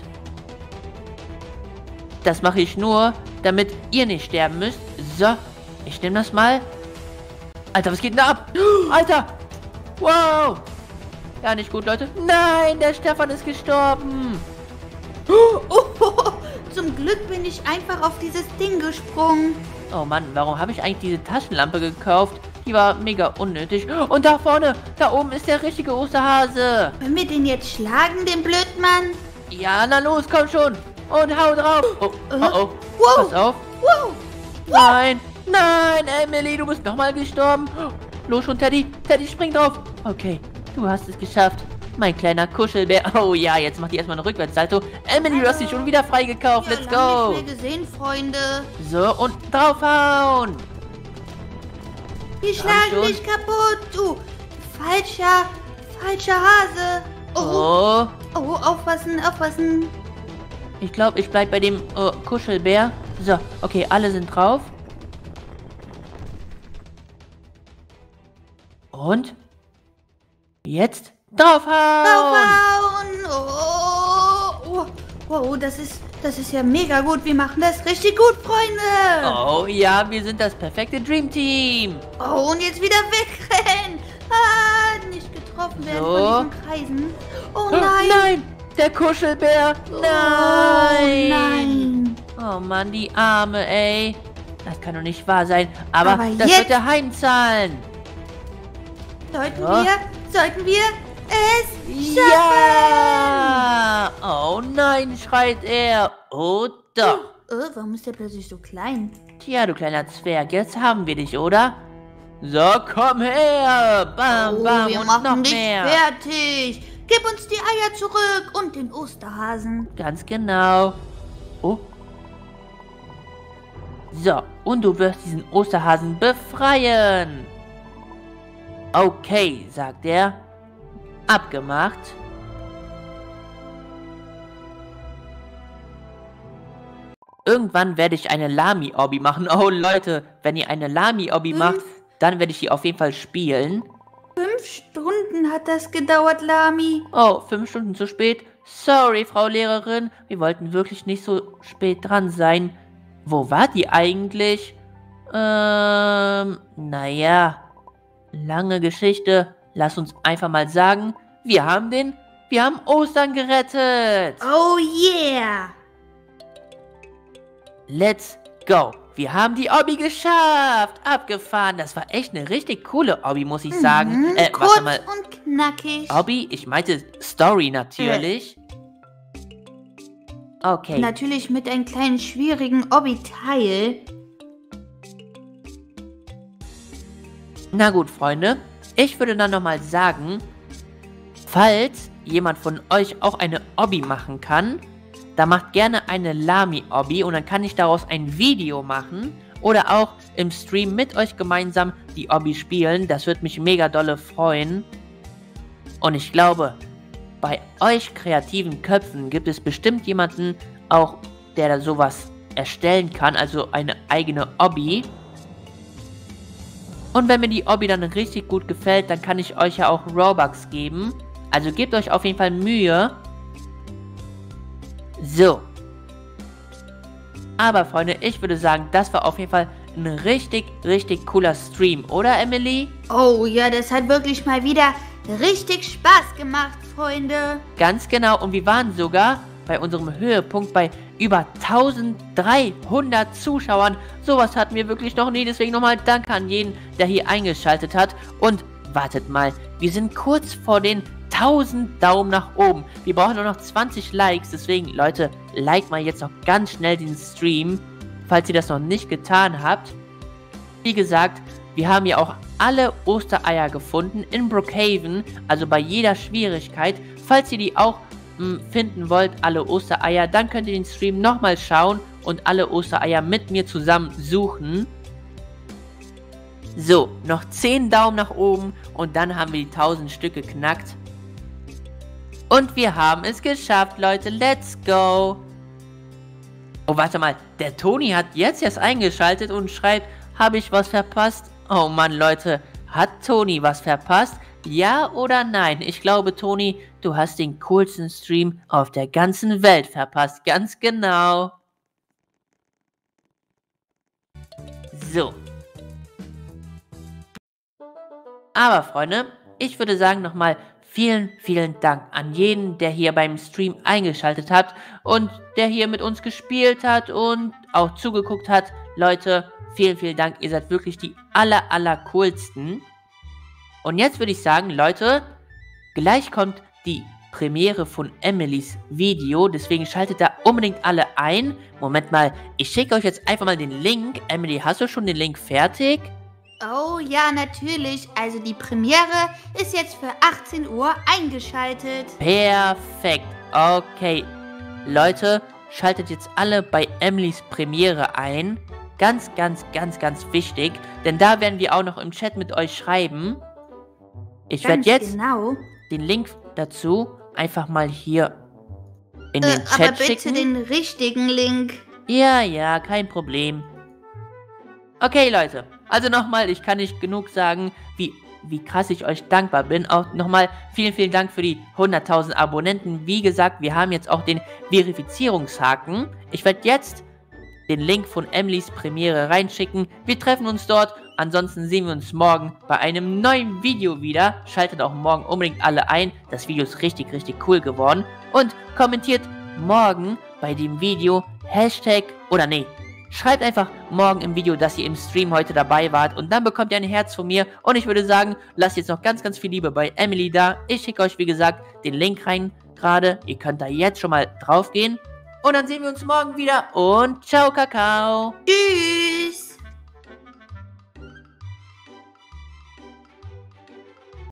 Das mache ich nur, damit ihr nicht sterben müsst. So, ich nehme das mal. Alter, was geht denn da ab? Alter! Wow! Ja, nicht gut, Leute. Nein, der Stefan ist gestorben. Oh, oh, zum Glück bin ich einfach auf dieses Ding gesprungen. Oh Mann, warum habe ich eigentlich diese Taschenlampe gekauft? Die war mega unnötig. Und da vorne, da oben ist der richtige Osterhase. Können wir den jetzt schlagen, den Blödmann? Ja, na los, komm schon. Und hau drauf. Oh, oh, oh. Wow. Pass auf. Wow. Nein, nein, Emily, du bist nochmal gestorben. Los schon, Teddy. Teddy, spring drauf. Okay, du hast es geschafft. Mein kleiner Kuschelbär. Oh ja, jetzt macht die erstmal eine Rückwärtssalto. Emily, du hast dich schon wieder freigekauft. Ja, Let's lange go. nicht mehr gesehen, Freunde. So, und draufhauen. Die schlagen schon. mich kaputt, du falscher, falscher Hase. Oh, Oh, oh, aufpassen, aufpassen. ich glaube, ich bleib bei dem äh, Kuschelbär. So, okay, alle sind drauf. Und? Jetzt draufhauen. Draufhauen. Oh, oh, oh, oh, das ist, das ist ja mega gut. Wir machen das richtig gut, Freunde. Oh ja, wir sind das perfekte Dream Team. Oh, und jetzt wieder wegrennen. Ah, nicht getroffen werden So. von diesen Kreisen. Oh Oh, nein. nein, der Kuschelbär. Nein. Oh nein. Oh Mann, die Arme, ey. Das kann doch nicht wahr sein. Aber, Aber das jetzt- wird der Hein zahlen. Sollten Ja. wir, sollten wir es schaffen? Ja! Oh nein, schreit er. Oh doch. Oh, warum ist der plötzlich so klein? Tja, du kleiner Zwerg, jetzt haben wir dich, oder? So, komm her! Bam, Oh, bam wir und machen noch dich mehr. fertig. Gib uns die Eier zurück und den Osterhasen. Ganz genau. Oh. So, und du wirst diesen Osterhasen befreien. Okay, sagt er. Abgemacht. Irgendwann werde ich eine Lami-Obby machen. Oh Leute, wenn ihr eine Lami-Obby macht, dann werde ich die auf jeden Fall spielen. Fünf Stunden hat das gedauert, Lami. Oh, fünf Stunden zu spät. Sorry, Frau Lehrerin. Wir wollten wirklich nicht so spät dran sein. Wo war die eigentlich? Ähm, naja. Lange Geschichte. Lass uns einfach mal sagen, wir haben den, wir haben Ostern gerettet. Oh yeah. Let's go. Wir haben die Obby geschafft. Abgefahren. Das war echt eine richtig coole Obby, muss ich sagen. Mhm, Äh, kurz warte mal. und knackig. Obby? Ich meinte Story natürlich. Okay. Natürlich mit einem kleinen schwierigen Obby-Teil. Na gut, Freunde. Ich würde dann nochmal sagen, falls jemand von euch auch eine Obby machen kann, dann macht gerne eine Lami-Obby und dann kann ich daraus ein Video machen oder auch im Stream mit euch gemeinsam die Obby spielen. Das würde mich mega dolle freuen. Und ich glaube, bei euch kreativen Köpfen gibt es bestimmt jemanden auch, der da sowas erstellen kann, also eine eigene Obby. Und wenn mir die Obby dann richtig gut gefällt, dann kann ich euch ja auch Robux geben. Also gebt euch auf jeden Fall Mühe. So. Aber Freunde, ich würde sagen, das war auf jeden Fall ein richtig, richtig cooler Stream, oder Emily? Oh ja, das hat wirklich mal wieder richtig Spaß gemacht, Freunde. Ganz genau, und wir waren sogar bei unserem Höhepunkt bei über dreizehnhundert Zuschauern. Sowas hatten wir wirklich noch nie, deswegen nochmal Danke an jeden, der hier eingeschaltet hat. Und wartet mal, wir sind kurz vor den tausend Daumen nach oben. Wir brauchen nur noch zwanzig Likes, deswegen Leute, like mal jetzt noch ganz schnell den Stream, falls ihr das noch nicht getan habt. Wie gesagt, wir haben ja auch alle Ostereier gefunden in Brookhaven, also bei jeder Schwierigkeit. Falls ihr die auch mh, finden wollt, alle Ostereier, dann könnt ihr den Stream nochmal schauen und alle Ostereier mit mir zusammen suchen. So, noch zehn Daumen nach oben und dann haben wir die tausend Stück geknackt. Und wir haben es geschafft, Leute. Let's go. Oh, warte mal. Der Toni hat jetzt erst eingeschaltet und schreibt, habe ich was verpasst? Oh Mann, Leute. Hat Toni was verpasst? Ja oder nein? Ich glaube, Toni, du hast den coolsten Stream auf der ganzen Welt verpasst. Ganz genau. So. Aber, Freunde, ich würde sagen nochmal vielen, vielen Dank an jeden, der hier beim Stream eingeschaltet hat und der hier mit uns gespielt hat und auch zugeguckt hat. Leute, vielen, vielen Dank. Ihr seid wirklich die aller, aller coolsten. Und jetzt würde ich sagen, Leute, gleich kommt die Premiere von Emilys Video. Deswegen schaltet da unbedingt alle ein. Moment mal, ich schicke euch jetzt einfach mal den Link. Emily, hast du schon den Link fertig? Oh ja, natürlich. Also die Premiere ist jetzt für achtzehn Uhr eingeschaltet. Perfekt. Okay. Leute, schaltet jetzt alle bei Emilys Premiere ein. Ganz, ganz, ganz, ganz wichtig. Denn da werden wir auch noch im Chat mit euch schreiben. Ich werde jetzt genau. den Link dazu einfach mal hier in Äh, den Chat aber bitte schicken. den richtigen Link. Ja, ja, kein Problem. Okay, Leute. Also nochmal, ich kann nicht genug sagen, wie, wie krass ich euch dankbar bin. Auch nochmal vielen, vielen Dank für die hunderttausend Abonnenten. Wie gesagt, wir haben jetzt auch den Verifizierungshaken. Ich werde jetzt den Link von Emilys Premiere reinschicken. Wir treffen uns dort. Ansonsten sehen wir uns morgen bei einem neuen Video wieder. Schaltet auch morgen unbedingt alle ein. Das Video ist richtig, richtig cool geworden. Und kommentiert morgen bei dem Video Hashtag, oder nee, Schreibt einfach morgen im Video, dass ihr im Stream heute dabei wart und dann bekommt ihr ein Herz von mir und ich würde sagen, lasst jetzt noch ganz, ganz viel Liebe bei Emily da. Ich schicke euch, wie gesagt, den Link rein gerade. Ihr könnt da jetzt schon mal drauf gehen und dann sehen wir uns morgen wieder und ciao, Kakao. Tschüss.